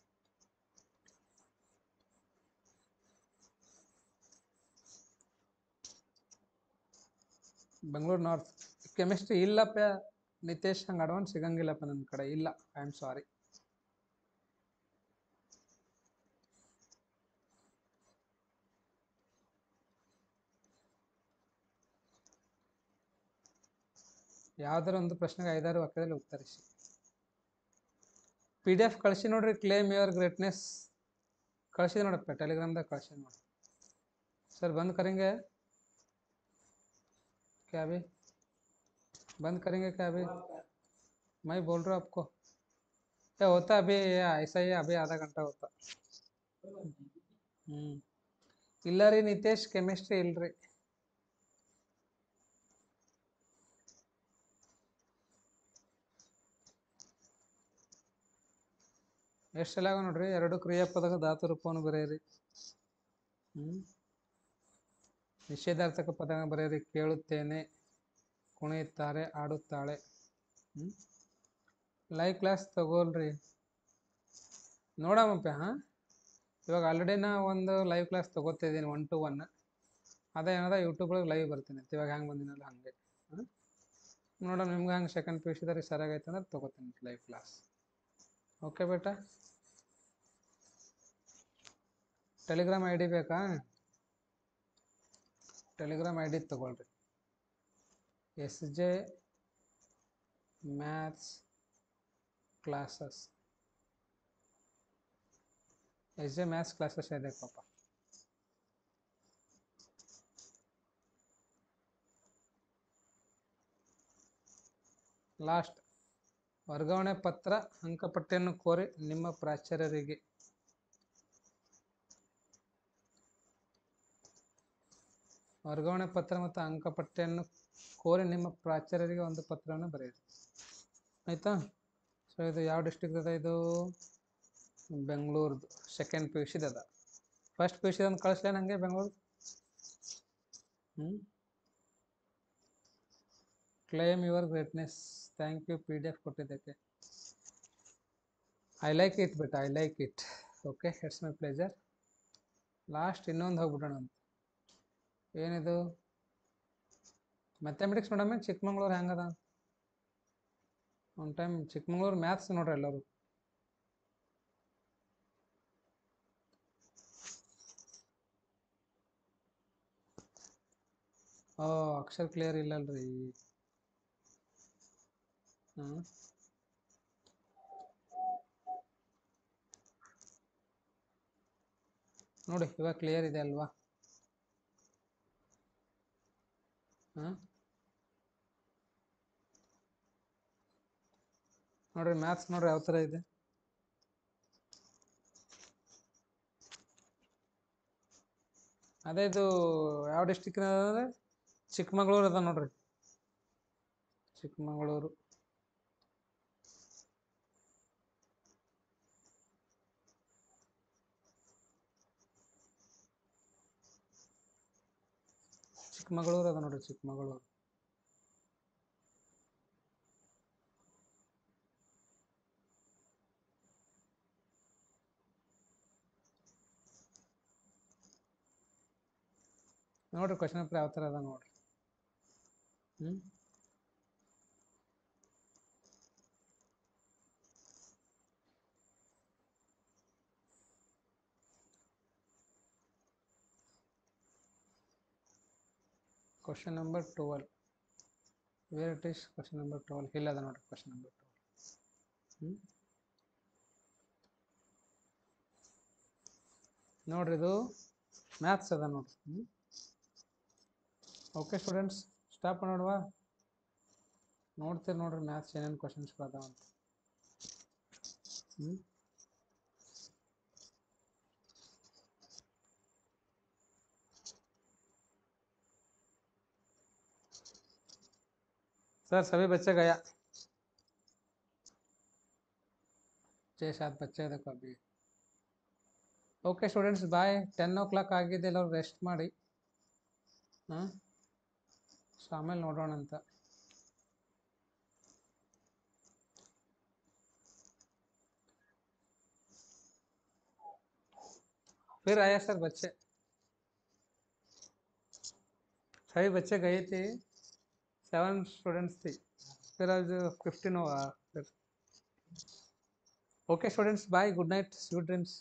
ಬೆಂಗಳೂರು ನಾರ್ತ್ ಕೆಮಿಸ್ಟ್ರಿ ಇಲ್ಲಪ್ಪ ನಿತೇಶ್, ಹಂಗೆ ಅಡ್ವಾನ್ಸ್ ಸಿಗಂಗಿಲ್ಲಪ್ಪ ನನ್ನ ಕಡೆ, ಇಲ್ಲ. I am sorry. ಯಾವ್ದಾರ ಒಂದು ಪ್ರಶ್ನೆಗೆ ಐದಾರು ವಾಕ್ಯದಲ್ಲಿ ಉತ್ತರಿಸಿ. ಪಿ ಡಿ ಎಫ್ ಕಳಿಸಿ ನೋಡ್ರಿ, ಕ್ಲೇಮ್ ಯುವರ್ ಗ್ರೇಟ್ನೆಸ್ ಕಳಿಸಿದೆ ನೋಡಪ್ಪ, ಟೆಲಿಗ್ರಾಮ್ದಾಗ ಕಳಿಸಿ ನೋಡಿ. सर बंद करेंगे क्या अभी? बंद करेंगे क्या अभी? मैं बोल रहा हूँ आपको, क्या होता अभी ऐसा ही, अभी आधा घंटा होता. हम्म ಇಲ್ಲ ರೀ ನಿತೇಶ್, ಕೆಮಿಸ್ಟ್ರಿ ಇಲ್ರಿ. ಎಷ್ಟೆಲ್ಲ ನೋಡ್ರಿ, ಎರಡು ಕ್ರಿಯಾಪದಕ ಧಾತು ರೂಪವನ್ನು ಬರೆಯಿರಿ. ಹ್ಮ್ ನಿಷೇಧಾರ್ಥಕ ಪದ ಬರೆಯಿರಿ. ಕೇಳುತ್ತೇನೆ, ಕುಣಿಯುತ್ತಾರೆ, ಆಡುತ್ತಾಳೆ. ಹ್ಮ್ ಲೈವ್ ಕ್ಲಾಸ್ ತಗೋಲ್ರಿ, ನೋಡಮಪ್ಪ. ಹಾಂ ಇವಾಗ ಆಲ್ರೆಡಿ ನಾ ಒಂದು ಲೈವ್ ಕ್ಲಾಸ್ ತೊಗೋತಿದ್ದೀನಿ, ಒನ್ ಟು ಒನ್. ಅದೇ ಏನದ ಯೂಟ್ಯೂಬ್ಗಳಿಗೆ ಲೈವ್ ಬರ್ತೀನಿ ಅಂತ, ಇವಾಗ ಹೆಂಗೆ ಬಂದಿನಲ್ಲ ಹಾಗೆ. ಹಾಂ ನೋಡೋಣ, ನಿಮ್ಗೆ ಹಂಗೆ ಸೆಕೆಂಡ್ ಪಿ ಯು ಸಿದಾರೆ ಸರಿಯಾಗೈತೆ ಅಂದ್ರೆ ತೊಗೋತೀನಿ ಲೈವ್ ಕ್ಲಾಸ್. ಓಕೆ ಬೇಟ. ಟೆಲಿಗ್ರಾಮ್ ಐ ಡಿ ಬೇಕಾ? ಟೆಲಿಗ್ರಾಮ್ ಐ ಡಿ ತೊಗೊಳ್ರಿ, S J maths classes. S J maths classes ಇದೆ ಪಾಪ. ಲಾಸ್ಟ್ ವರ್ಗಾವಣೆ ಪತ್ರ ಅಂಕಪಟ್ಟಿಯನ್ನು ಕೋರಿ ನಿಮ್ಮ ಪ್ರಾಚಾರ್ಯರಿಗೆ. ವರ್ಗಾವಣೆ ಪತ್ರ ಮತ್ತು ಅಂಕಪಟ್ಟಿಯನ್ನು ಕೋರಿ ನಿಮ್ಮ ಪ್ರಾಚಾರ್ಯರಿಗೆ ಒಂದು ಪತ್ರವನ್ನು ಬರೆಯಿರಿ. ಆಯಿತಾ? ಸೊ ಇದು ಯಾವ ಡಿಸ್ಟ್ರಿಕ್ಟ್ ಅದ? ಇದು ಬೆಂಗಳೂರ್ದು ಸೆಕೆಂಡ್ ಪಿ ಯು ಸಿದ ಅದ. ಫಸ್ಟ್ ಪಿ ಯು ಸಿದೊಂದು ಕಳಿಸ್ಲೇ ನನಗೆ ಬೆಂಗಳೂರು. ಹ್ಞೂ claim your greatness. Thank you P D F ಕೊಟ್ಟಿದ್ದಕ್ಕೆ. I like it but I like it. Okay, it's my pleasure. Last ಇನ್ನೊಂದು ಹೋಗ್ಬಿಡೋಣ ಅಂತ. ಏನಿದು? ಮ್ಯಾಥಮೆಟಿಕ್ಸ್ ನೋಡಮ್ಮ, ಚಿಕ್ಕಮಂಗ್ಳೂರು ಹೆಂಗದ? ಒನ್ ಟೈಮ್ ಚಿಕ್ಕಮಂಗ್ಳೂರು ಮ್ಯಾಥ್ಸ್ ನೋಡ್ರಿ ಎಲ್ಲರೂ. ಓ ಅಕ್ಷರ ಕ್ಲಿಯರ್ ಇಲ್ಲಲ್ರಿ. ಹಾಂ ನೋಡಿ, ಇವಾಗ ಕ್ಲಿಯರ್ ಇದೆ ಅಲ್ವಾ? ಹಾಂ ನೋಡ್ರಿ ಮ್ಯಾಥ್ಸ್ ನೋಡ್ರಿ ಯಾವ ಥರ ಇದೆ. ಅದೇ ಇದು ಯಾವ ಡಿಸ್ಟಿಕ್ ಅಂದ್ರೆ ಚಿಕ್ಕಮಗಳೂರು ಅದ ನೋಡ್ರಿ, ಚಿಕ್ಕಮಗಳೂರು. ಚಿಕ್ಕಮಗಳೂರು ಅದ ನೋಡ್ರಿ, ಚಿಕ್ಕಮಗಳೂರು. ನೋಡ್ರಿ ಕ್ವಶನ್ ಪೇಪರ್ ಯಾವ ಥರ ಅದ ನೋಡ್ರಿ. ಹ್ಮ್ question number twelve, where it is question number twelve? ಇಲ್ಲ ಅದ ನೋಡ್ರಿ ಕ್ವಶನ್ ನಂಬರ್ ಟ್ವೆಲ್. ಹ್ಮ್ ನೋಡ್ರಿ ಇದು ಮ್ಯಾಥ್ಸ್ ಅದ ನೋಡ್ರಿ. ಹ್ಮ್ ಓಕೆ ಸ್ಟೂಡೆಂಟ್ಸ್, ಸ್ಟಾಪ್ ನೋಡುವ. ನೋಡ್ತೀರಿ ನೋಡ್ರಿ ಮ್ಯಾಥ್ಸ್ ಏನೇನು ಕ್ವಶನ್ಸ್ ಅದಾವ ಅಂತ. ಹ್ಮ್ सर सभी बच्चे गया, छः सात बच्चे देखो अभी. Okay students bye. Ten o'clock ಆಗಿದೆ, ಎಲ್ಲರೂ ರೆಸ್ಟ್ ಮಾಡಿ. ಹಾಂ ಸೊ ಆಮೇಲೆ ನೋಡೋಣ ಅಂತ. फिर आया सर बच्चे, सभी बच्चे गए थे, सेवन स्टूडेंट्स थी, फिर आज फिफ्टीन हुआ फिर. Okay students bye, good night, sweet dreams,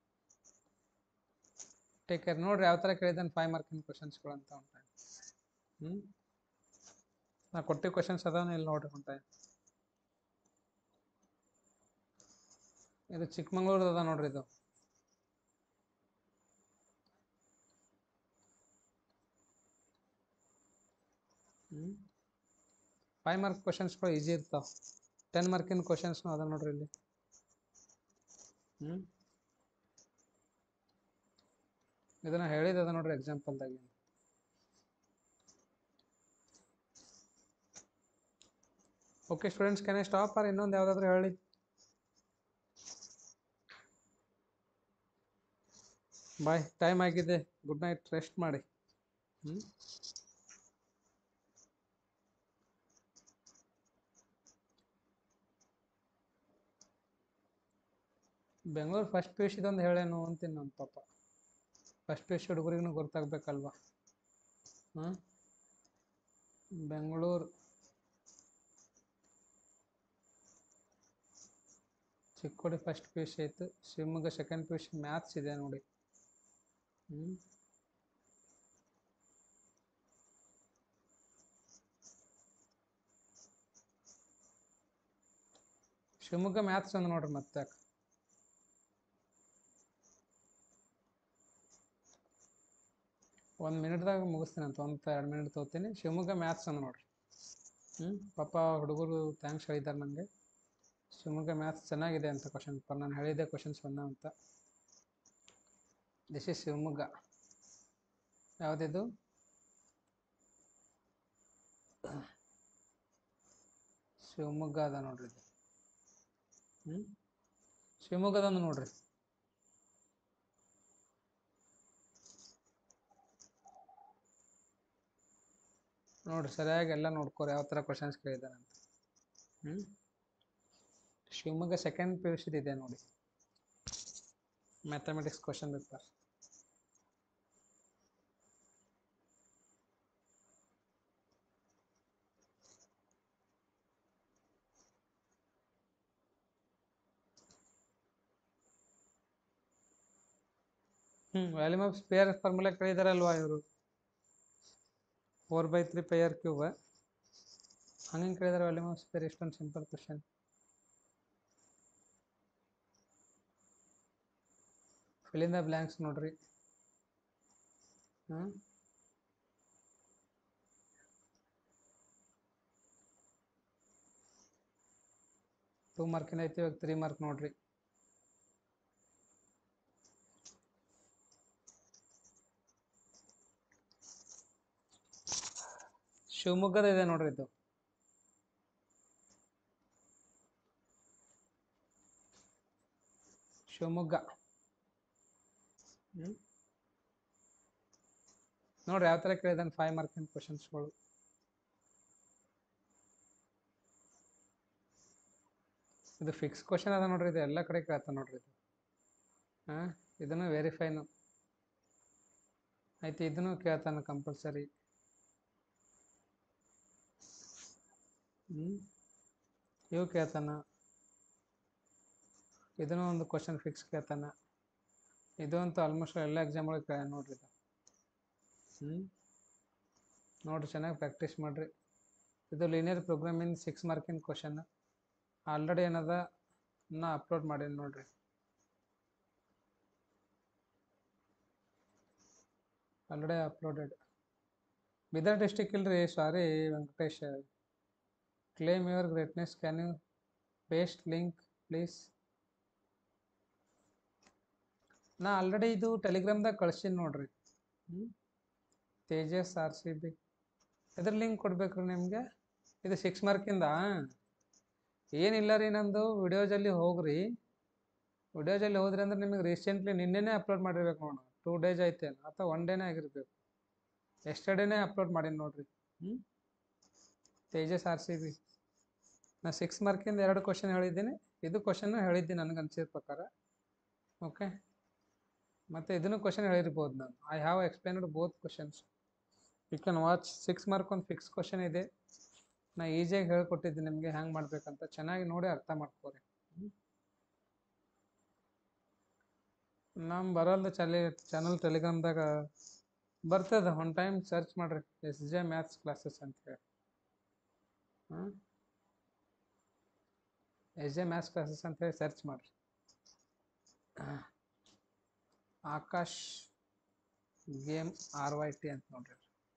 take care. ನೋಡ್ರಿ ಯಾವ ಥರ ಕೇಳಿದ್ದಾನೆ ಫೈವ್ ಮಾರ್ಕಿನ ಕ್ವಶನ್ಸ್ಗಳು ಅಂತ ಉಂಟಾಯಿ. ಹ್ಞೂ ನಾ ಕೊಟ್ಟಿದ್ದ ಕ್ವಶನ್ಸ್ ಅದಾವ ಇಲ್ಲಿ ನೋಡ್ರಿ ಉಂಟಾಯಿ. ಇದು ಚಿಕ್ಕಮಂಗ್ಳೂರು ಅದ ನೋಡ್ರಿ ಇದು. ಹ್ಞೂ ಫೈವ್ ಮಾರ್ಕ್ ಕ್ವಶನ್ಸ್ಗಳು ಈಸಿ ಇರ್ತಾವೆ. ಟೆನ್ ಮಾರ್ಕಿನ ಕ್ವಶನ್ಸ್ನು ಅದ ನೋಡ್ರಿ ಇಲ್ಲಿ. ಹ್ಞೂ ಇದನ್ನ ಹೇಳಿದ ನೋಡ್ರಿ ಎಕ್ಸಾಂಪಲ್ದಾಗಿ. Okay students, can I stop or ಇನ್ನೊಂದು ಯಾವುದಾದ್ರೂ ಹೇಳಿ? ಬಾಯ್, ಟೈಮ್ ಆಗಿದೆ, ಗುಡ್ ನೈಟ್, ರೆಸ್ಟ್ ಮಾಡಿ. ಹ್ಞೂ ಬೆಂಗಳೂರು ಫಸ್ಟ್ ಪಿ ಯು ಸಿದೊಂದು ಹೇಳೇನು ಅಂತೀನಿ ನಮ್ಮ ಪಾಪ. ಫಸ್ಟ್ ಪಿ ಯು ಸಿ ಹುಡುಗರಿಗೂ ಗೊತ್ತಾಗಬೇಕಲ್ವ. ಹಾಂ Bengaluru Chikkodi first P U C ಆಯಿತು, Shivamogga second P U C maths ಇದೆ ನೋಡಿ. ಹ್ಞೂ ಶಿವಮೊಗ್ಗ ಮ್ಯಾಥ್ಸ್ ಒಂದು ನೋಡ್ರಿ ಮತ್ತೆ. ಒಂದು ಮಿನಿಟ್ದಾಗ ಮುಗಿಸ್ತೀನಿ ಅಂತ, ಒಂದು ಎರಡು ಮಿನಿಟ್ ತೊಗೋತೀನಿ. ಶಿವಮೊಗ್ಗ ಮ್ಯಾಥ್ಸ್ ಅಂದು ನೋಡ್ರಿ. ಹ್ಞೂ ಪಾಪ ಹುಡುಗರು ಥ್ಯಾಂಕ್ಸ್ ಹೇಳಿದ್ದಾರೆ ನನಗೆ. ಶಿವಮೊಗ್ಗ ಮ್ಯಾಥ್ಸ್ ಚೆನ್ನಾಗಿದೆ ಅಂತ ಕ್ವಶನ್ ಪೇಪರ್, ನಾನು ಹೇಳಿದ್ದೆ ಕ್ವಶನ್ಸ್ ಬಂದ ಅಂತ. This is Shivamogga. ಯಾವುದಿದು? ಶಿವಮೊಗ್ಗ ಅದ ನೋಡ್ರಿ ಇದು. ಹ್ಞೂ ಶಿವಮೊಗ್ಗದಂದು ನೋಡ್ರಿ. ನೋಡ್ರಿ ಸರಿಯಾಗಿ ಎಲ್ಲ ನೋಡ್ಕೋರಿ ಯಾವ ಥರ ಕ್ವಶನ್ಸ್ ಕೇಳಿದ್ದಾರೆ ಅಂತ. ಹ್ಞೂ Shivamogga second P U C ಇದೆ ನೋಡಿ, ಮ್ಯಾಥಮೆಟಿಕ್ಸ್ ಕ್ವಶನ್ ಪೇಪರ್. ಹ್ಞೂ ವ್ಯಾಲ್ಯೂಮ್ ಆಫ್ ಸ್ಪೇರ್ ಫಾರ್ಮುಲಾ ಕೇಳಿದಾರಲ್ವಾ ಇವರು, four by three pi r cube. ಹಂಗೆ ಕೇಳಿದಾರೆ ವ್ಯಾಲ್ಯೂಮ್ ಆಫ್ ಸ್ಪೇರ್, ಇಷ್ಟೊಂದು simple question. Fill in the blanks ನೋಡ್ರಿ. ಹ್ಞೂ ಟೂ ಮಾರ್ಕಿಂದ ಐತಿ, ಇವಾಗ ತ್ರೀ ಮಾರ್ಕ್ ನೋಡ್ರಿ. ಶಿವಮೊಗ್ಗದ ಇದೆ ನೋಡ್ರಿ ಇದು. ಶಿವಮೊಗ್ಗ. ಹ್ಮ್ ನೋಡ್ರಿ ಯಾವ ತರ ಕೇಳಿದಾನೆ ಫೈವ್ ಮಾರ್ಕಿನ ಕ್ವಶನ್ಸ್ಗಳು. ಇದು ಫಿಕ್ಸ್ ಕ್ವಶನ್ ಅದ ನೋಡ್ರಿ, ಇದು ಎಲ್ಲ ಕಡೆ ಕೇಳ್ತಾನೆ ನೋಡ್ರಿ ಇದು. ಹಾ ಇದನ್ನು ವೆರಿಫೈನು ಆಯ್ತು, ಇದನ್ನು ಕೇಳ್ತಾನೆ ಕಂಪಲ್ಸರಿ. ಹ್ಮ್ ಇವು ಕೇಳ್ತಾನ, ಇದನ್ನು ಒಂದು ಕ್ವಶನ್ ಫಿಕ್ಸ್ ಕೇಳ್ತಾನ. ಇದು ಅಂತೂ ಆಲ್ಮೋಸ್ಟ್ ಎಲ್ಲ ಎಕ್ಸಾಮ್ ಒಳಗೆ ಕೇಳ ನೋಡ್ರಿ ಇದು. ಹ್ಮ್ ನೋಡ್ರಿ ಚೆನ್ನಾಗಿ ಪ್ರಾಕ್ಟೀಸ್ ಮಾಡ್ರಿ. ಇದು ಲೀನಿಯರ್ ಪ್ರೋಗ್ರಾಮಿಂಗ್ ಸಿಕ್ಸ್ ಮಾರ್ಕಿನ ಕ್ವಶನ್ ಆಲ್ರೆಡಿ ಏನದ ನಾ ಅಪ್ಲೋಡ್ ಮಾಡೀನಿ ನೋಡ್ರಿ. Already uploaded. ಬೀದರ್ ಡಿಸ್ಟಿಕ್ ಇಲ್ರಿ, sorry Venkatesh. Claim your greatness, can you paste link please. ನಾ ಆಲ್ರೆಡಿ ಇದು ಟೆಲಿಗ್ರಾಮ್ದಾಗ ಕಳ್ಸೀನಿ ನೋಡ್ರಿ. ಹ್ಞೂ ತೇಜಸ್ ಆರ್ ಸಿ ಬಿ ಇದ್ರ ಲಿಂಕ್ ಕೊಡ್ಬೇಕ್ರಿ ನಿಮಗೆ. ಇದು ಸಿಕ್ಸ್ ಮಾರ್ಕಿಂದ ಏನಿಲ್ಲ ರೀ, ನಂದು ವಿಡಿಯೋಜಲ್ಲಿ ಹೋಗ್ರಿ. ವಿಡಿಯೋಜಲ್ಲಿ ಹೋದ್ರಿ ಅಂದ್ರೆ ನಿಮಗೆ ರೀಸೆಂಟ್ಲಿ ನಿನ್ನೆನೇ ಅಪ್ಲೋಡ್ ಮಾಡಿರ್ಬೇಕು ನೋಡೋಣ. ಟೂ ಡೇಸ್ ಐತೇನು ಅಥವಾ ಒನ್ ಡೇನೇ ಆಗಿರ್ಬೇಕು. ಎಸ್ಟರ್ಡೇನೇ ಅಪ್ಲೋಡ್ ಮಾಡೀನಿ ನೋಡ್ರಿ. ಹ್ಞೂ ತೇಜಸ್ ಆರ್ ಸಿ ಬಿ. ನಾ ಸಿಕ್ಸ್ ಮಾರ್ಕಿಂದ ಎರಡು ಕ್ವಶನ್ ಹೇಳಿದ್ದೀನಿ, ಇದು ಕ್ವಶನ್ ಹೇಳಿದ್ದೀನಿ ನನಗೆ ಅನ್ಸಿದ ಪ್ರಕಾರ. ಓಕೆ, ಮತ್ತು ಇದನ್ನು ಕ್ವಶನ್ ಹೇಳಿರ್ಬೋದು ನಾನು. I have explained both questions. You can watch. Six mark ಒಂದು ಫಿಕ್ಸ್ ಕ್ವಶನ್ ಇದೆ, ನಾ ಈಸಿಯಾಗಿ ಹೇಳ್ಕೊಟ್ಟಿದ್ದೀನಿ ನಿಮಗೆ ಹ್ಯಾಂಗೆ ಮಾಡ್ಬೇಕಂತ. ಚೆನ್ನಾಗಿ ನೋಡಿ ಅರ್ಥ ಮಾಡ್ಕೋರಿ. ನಮ್ಮ ಬರೋಲ್ದು ಚಲಿ ಚಾನಲ್ ಟೆಲಿಗ್ರಾಮ್ದಾಗ ಬರ್ತದೆ, ಒನ್ ಟೈಮ್ ಸರ್ಚ್ ಮಾಡಿರಿ ಎಸ್ ಜೆ ಮ್ಯಾಥ್ಸ್ ಕ್ಲಾಸಸ್ ಅಂತ ಹೇಳಿ. ಹಾಂ ಎಸ್ ಜೆ ಮ್ಯಾಥ್ಸ್ ಕ್ಲಾಸಸ್ ಅಂತ ಹೇಳಿ ಸರ್ಚ್ ಮಾಡಿರಿ. Akash game R Y T ಅಂತ ನೋಡ್ರಿ.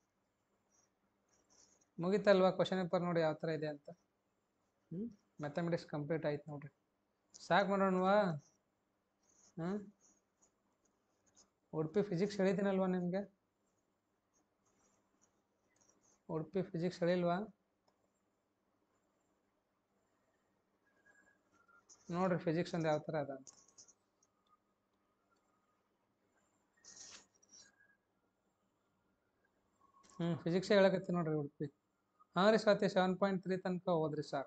ಮುಗಿತಲ್ವಾ ಕ್ವಶನ್ ಪೇಪರ್ ನೋಡಿ ಯಾವ ಥರ ಇದೆ ಅಂತ. ಹ್ಞೂ ಮ್ಯಾಥಮೆಟಿಕ್ಸ್ ಕಂಪ್ಲೀಟ್ ಆಯ್ತು ನೋಡ್ರಿ. ಸಾಕು ಮಾಡೋಣವಾ? ಹಾಂ ಉಡುಪಿ ಫಿಸಿಕ್ಸ್ ಹೇಳಿದ್ದೀನಲ್ವಾ ನಿಮಗೆ? ಉಡುಪಿ ಫಿಸಿಕ್ಸ್ ಹೇಳಿಲ್ವಾ? ನೋಡ್ರಿ ಫಿಸಿಕ್ಸ್ ಅಂದ್ರೆ ಯಾವ ಥರ ಅದ ಅಂತ. ಹ್ಞೂ ಫಿಸಿಕ್ಸೇ ಹೇಳಕತ್ತಿ ನೋಡ್ರಿ ಉಡುಪಿ. ಹಾಂ ರೀ ಸ್ವಾತಿ, ಸೆವೆನ್ ಪಾಯಿಂಟ್ ತ್ರೀ ತನಕ ಹೋದ್ರಿ ಸಾಕು.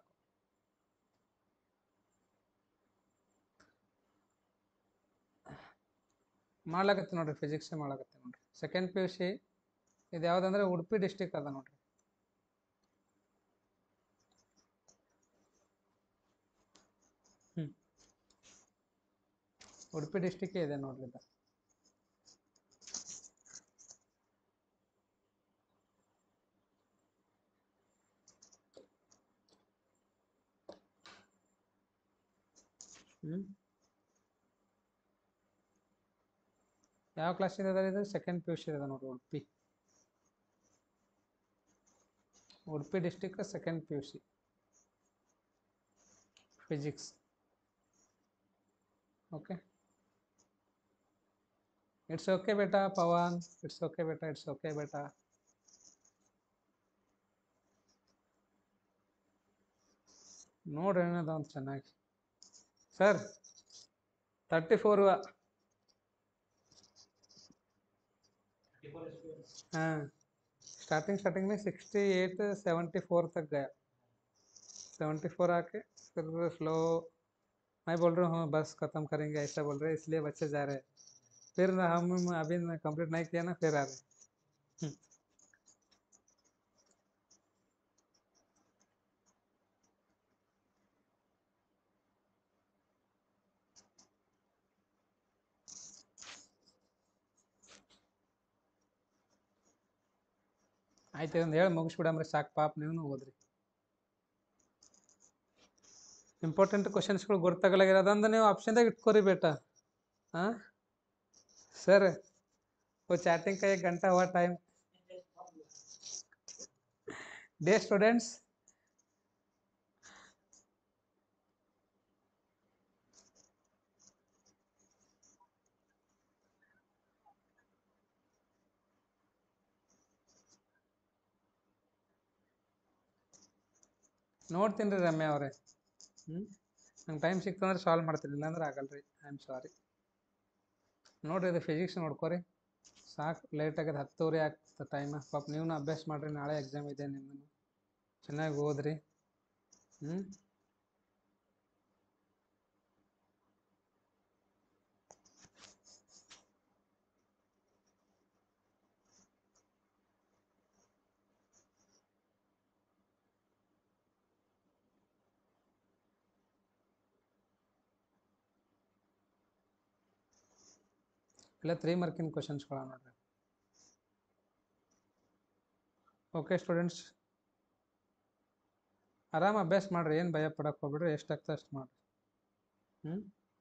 ಮಾಡ್ಲಾಕತ್ತಿ ನೋಡ್ರಿ, ಫಿಸಿಕ್ಸೇ ಮಾಡ್ಲಾಕತ್ತಿ ನೋಡ್ರಿ. ಸೆಕೆಂಡ್ ಪಿ ಯು ಸಿ ಇದು ಯಾವುದಂದ್ರೆ ಉಡುಪಿ ಡಿಸ್ಟಿಕ್ ಅದ ನೋಡ್ರಿ. ಹ್ಞೂ ಉಡುಪಿ ಡಿಸ್ಟಿಕ್ಕೇ ಇದೆ ನೋಡ್ರಿ ಇದು. ಹ್ಞೂ ಯಾವ ಕ್ಲಾಸಿಂದ ಅದ ಇದು? ಸೆಕೆಂಡ್ ಪಿ ಯು ಸಿ ಅದ ನೋಡ್ರಿ Udupi. Udupi district second P U C physics. Okay, it's okay ಬೇಟಾ ಪವನ್, ಇಟ್ಸ್ ಓಕೆ ಬೇಟಾ, ಇಟ್ಸ್ ಓಕೆ ಬೇಟಾ. ನೋಡ್ರಿ ಏನದ ಒಂದು ಚೆನ್ನಾಗಿ. ಸರ್ ತರ್ಟಿ ಫೋರ್ हाँ स्टार्टिंग स्टार्टिंग में सिक्सटी एट सेवेंटी फोर तक गया. सेवेंटी फोर आके फिर स्लो मैं बोल रहा हूँ बस ख़त्म करेंगे ऐसा बोल रहे, इसलिए बच्चे जा रहे हैं. फिर हम अभी कंप्लीट नहीं किया ना, फिर आ रहे. ಆಯ್ತು ಒಂದು ಹೇಳಿ ಮುಗಿಸ್ಬಿಡಮ್ರಿ ಸಾಕು, ಪಾಪ ನೀವು ಓದ್ರಿ. ಇಂಪಾರ್ಟೆಂಟ್ ಕ್ವಶನ್ಸ್ಗಳು ಗೊತ್ತಾಗಲಾಗಿರೋದಂದ್ರೆ ನೀವು ಆಪ್ಷನ್ದಾಗ ಇಟ್ಕೋರಿ ಬೇಟಾ. हाँ सर वो चैटिंग का एक घंटा हुआ टाइम. डे स्टूडेंट्स ನೋಡ್ತೀನಿ ರೀ ರಮ್ಯಾ ಅವರೇ. ಹ್ಞೂ ನಂಗೆ ಟೈಮ್ ಸಿಕ್ತಂದ್ರೆ ಸಾಲ್ವ್ ಮಾಡ್ತೀನಿ, ಇಲ್ಲಾಂದ್ರೆ ಆಗಲ್ಲ ರೀ. I am sorry. ನೋಡಿರಿ ಇದು ಫಿಸಿಕ್ಸ್ ನೋಡ್ಕೊರಿ ಸಾಕು. ಲೇಟ್ ಆಗ್ಯದ, ಹತ್ತುವರೆ ಆಗ್ತದೆ ಟೈಮ್. ಪಾಪ ನೀವು ಅಭ್ಯಾಸ ಮಾಡಿರಿ, ನಾಳೆ ಎಕ್ಸಾಮ್ ಇದೆ ನಿಮ್ಮನ್ನು. ಚೆನ್ನಾಗಿ ಓದ್ರಿ. ಹ್ಞೂ ಇಲ್ಲ ತ್ರೀ ಮಾರ್ಕಿನ ಕ್ವಶನ್ಸ್ಗಳ ನೋಡ್ರಿ. ಓಕೆ ಸ್ಟೂಡೆಂಟ್ಸ್, ಆರಾಮ್ ಅಭ್ಯಾಸ ಮಾಡಿರಿ, ಏನು ಭಯ ಪಡಕ್ಕೆ ಹೋಗ್ಬಿಡ್ರಿ. ಎಷ್ಟಾಗ್ತದೆ ಅಷ್ಟು ಮಾಡಿರಿ. ಹ್ಞೂ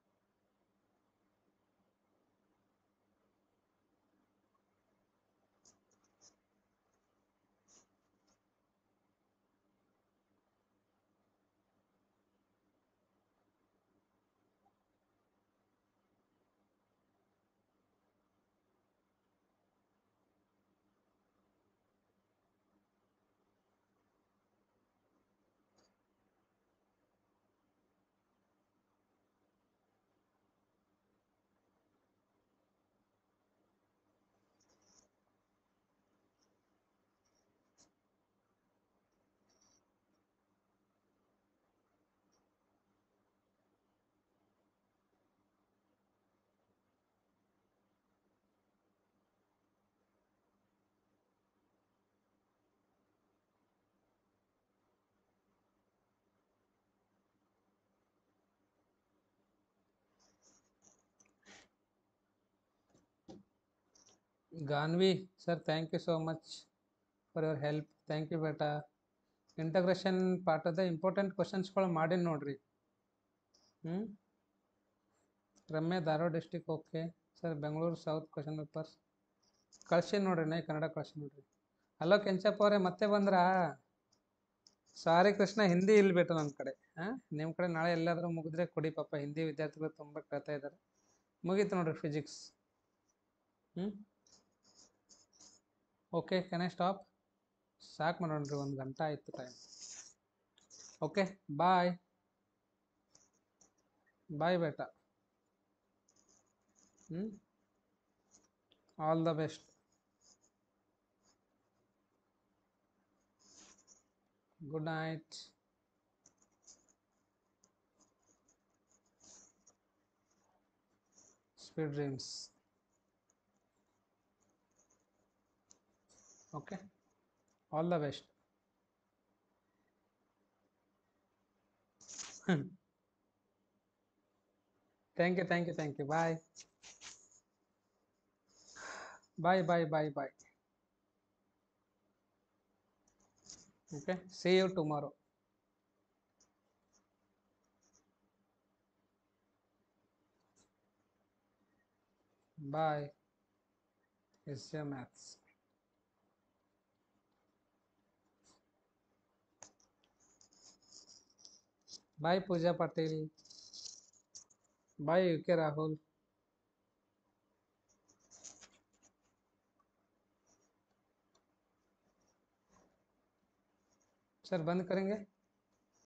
Ganvi sir, thank you so much for your help. Thank you ಬೇಟಾ. ಇಂಟಗ್ರೇಷನ್ ಪಾಠದ ಇಂಪಾರ್ಟೆಂಟ್ ಕ್ವಶನ್ಸ್ಗಳು ಮಾಡಿ ನೋಡ್ರಿ. ಹ್ಞೂ Ramya Dharwad district. Okay sir. Bengaluru south question papers ಕಳ್ಸಿ ನೋಡ್ರಿ, ನೈ ಕನ್ನಡ ಕಳ್ಸಿ ನೋಡ್ರಿ. ಹಲೋ ಕೆಂಚಪ್ಪ ಅವರೇ, ಮತ್ತೆ ಬಂದ್ರಾ? ಸಾರಿ ಕೃಷ್ಣ, ಹಿಂದಿ ಇಲ್ಲಿ ಬೇಟ ನನ್ನ ಕಡೆ. ಹಾಂ ನಿಮ್ಮ ಕಡೆ ನಾಳೆ ಎಲ್ಲಾದರೂ ಮುಗಿದ್ರೆ ಕೊಡಿ. ಪಾಪ ಹಿಂದಿ ವಿದ್ಯಾರ್ಥಿಗಳು ತುಂಬ ಕೇಳ್ತಾ ಇದ್ದಾರೆ. ಮುಗೀತು ನೋಡ್ರಿ ಫಿಸಿಕ್ಸ್. ಹ್ಞೂ ಓಕೆ, ಕ್ಯಾನ್ ಐ ಸ್ಟಾಪ್? ಸಾಕು ಮಾಡೋಣ್ರಿ, ಒಂದು ಗಂಟೆ ಆಯಿತು ಟೈಮ್. ಓಕೆ ಬಾಯ್ ಬಾಯ್ ಬೇಟ. ಹ್ಞೂ all the best. Good night. Sweet dreams. Okay, all the best. Thank you thank you thank you. Bye bye bye bye bye. Okay, see you tomorrow. Bye. S A maths. Bye Pooja Patil. Bye U K Rahul. Sir बंद करेंगे?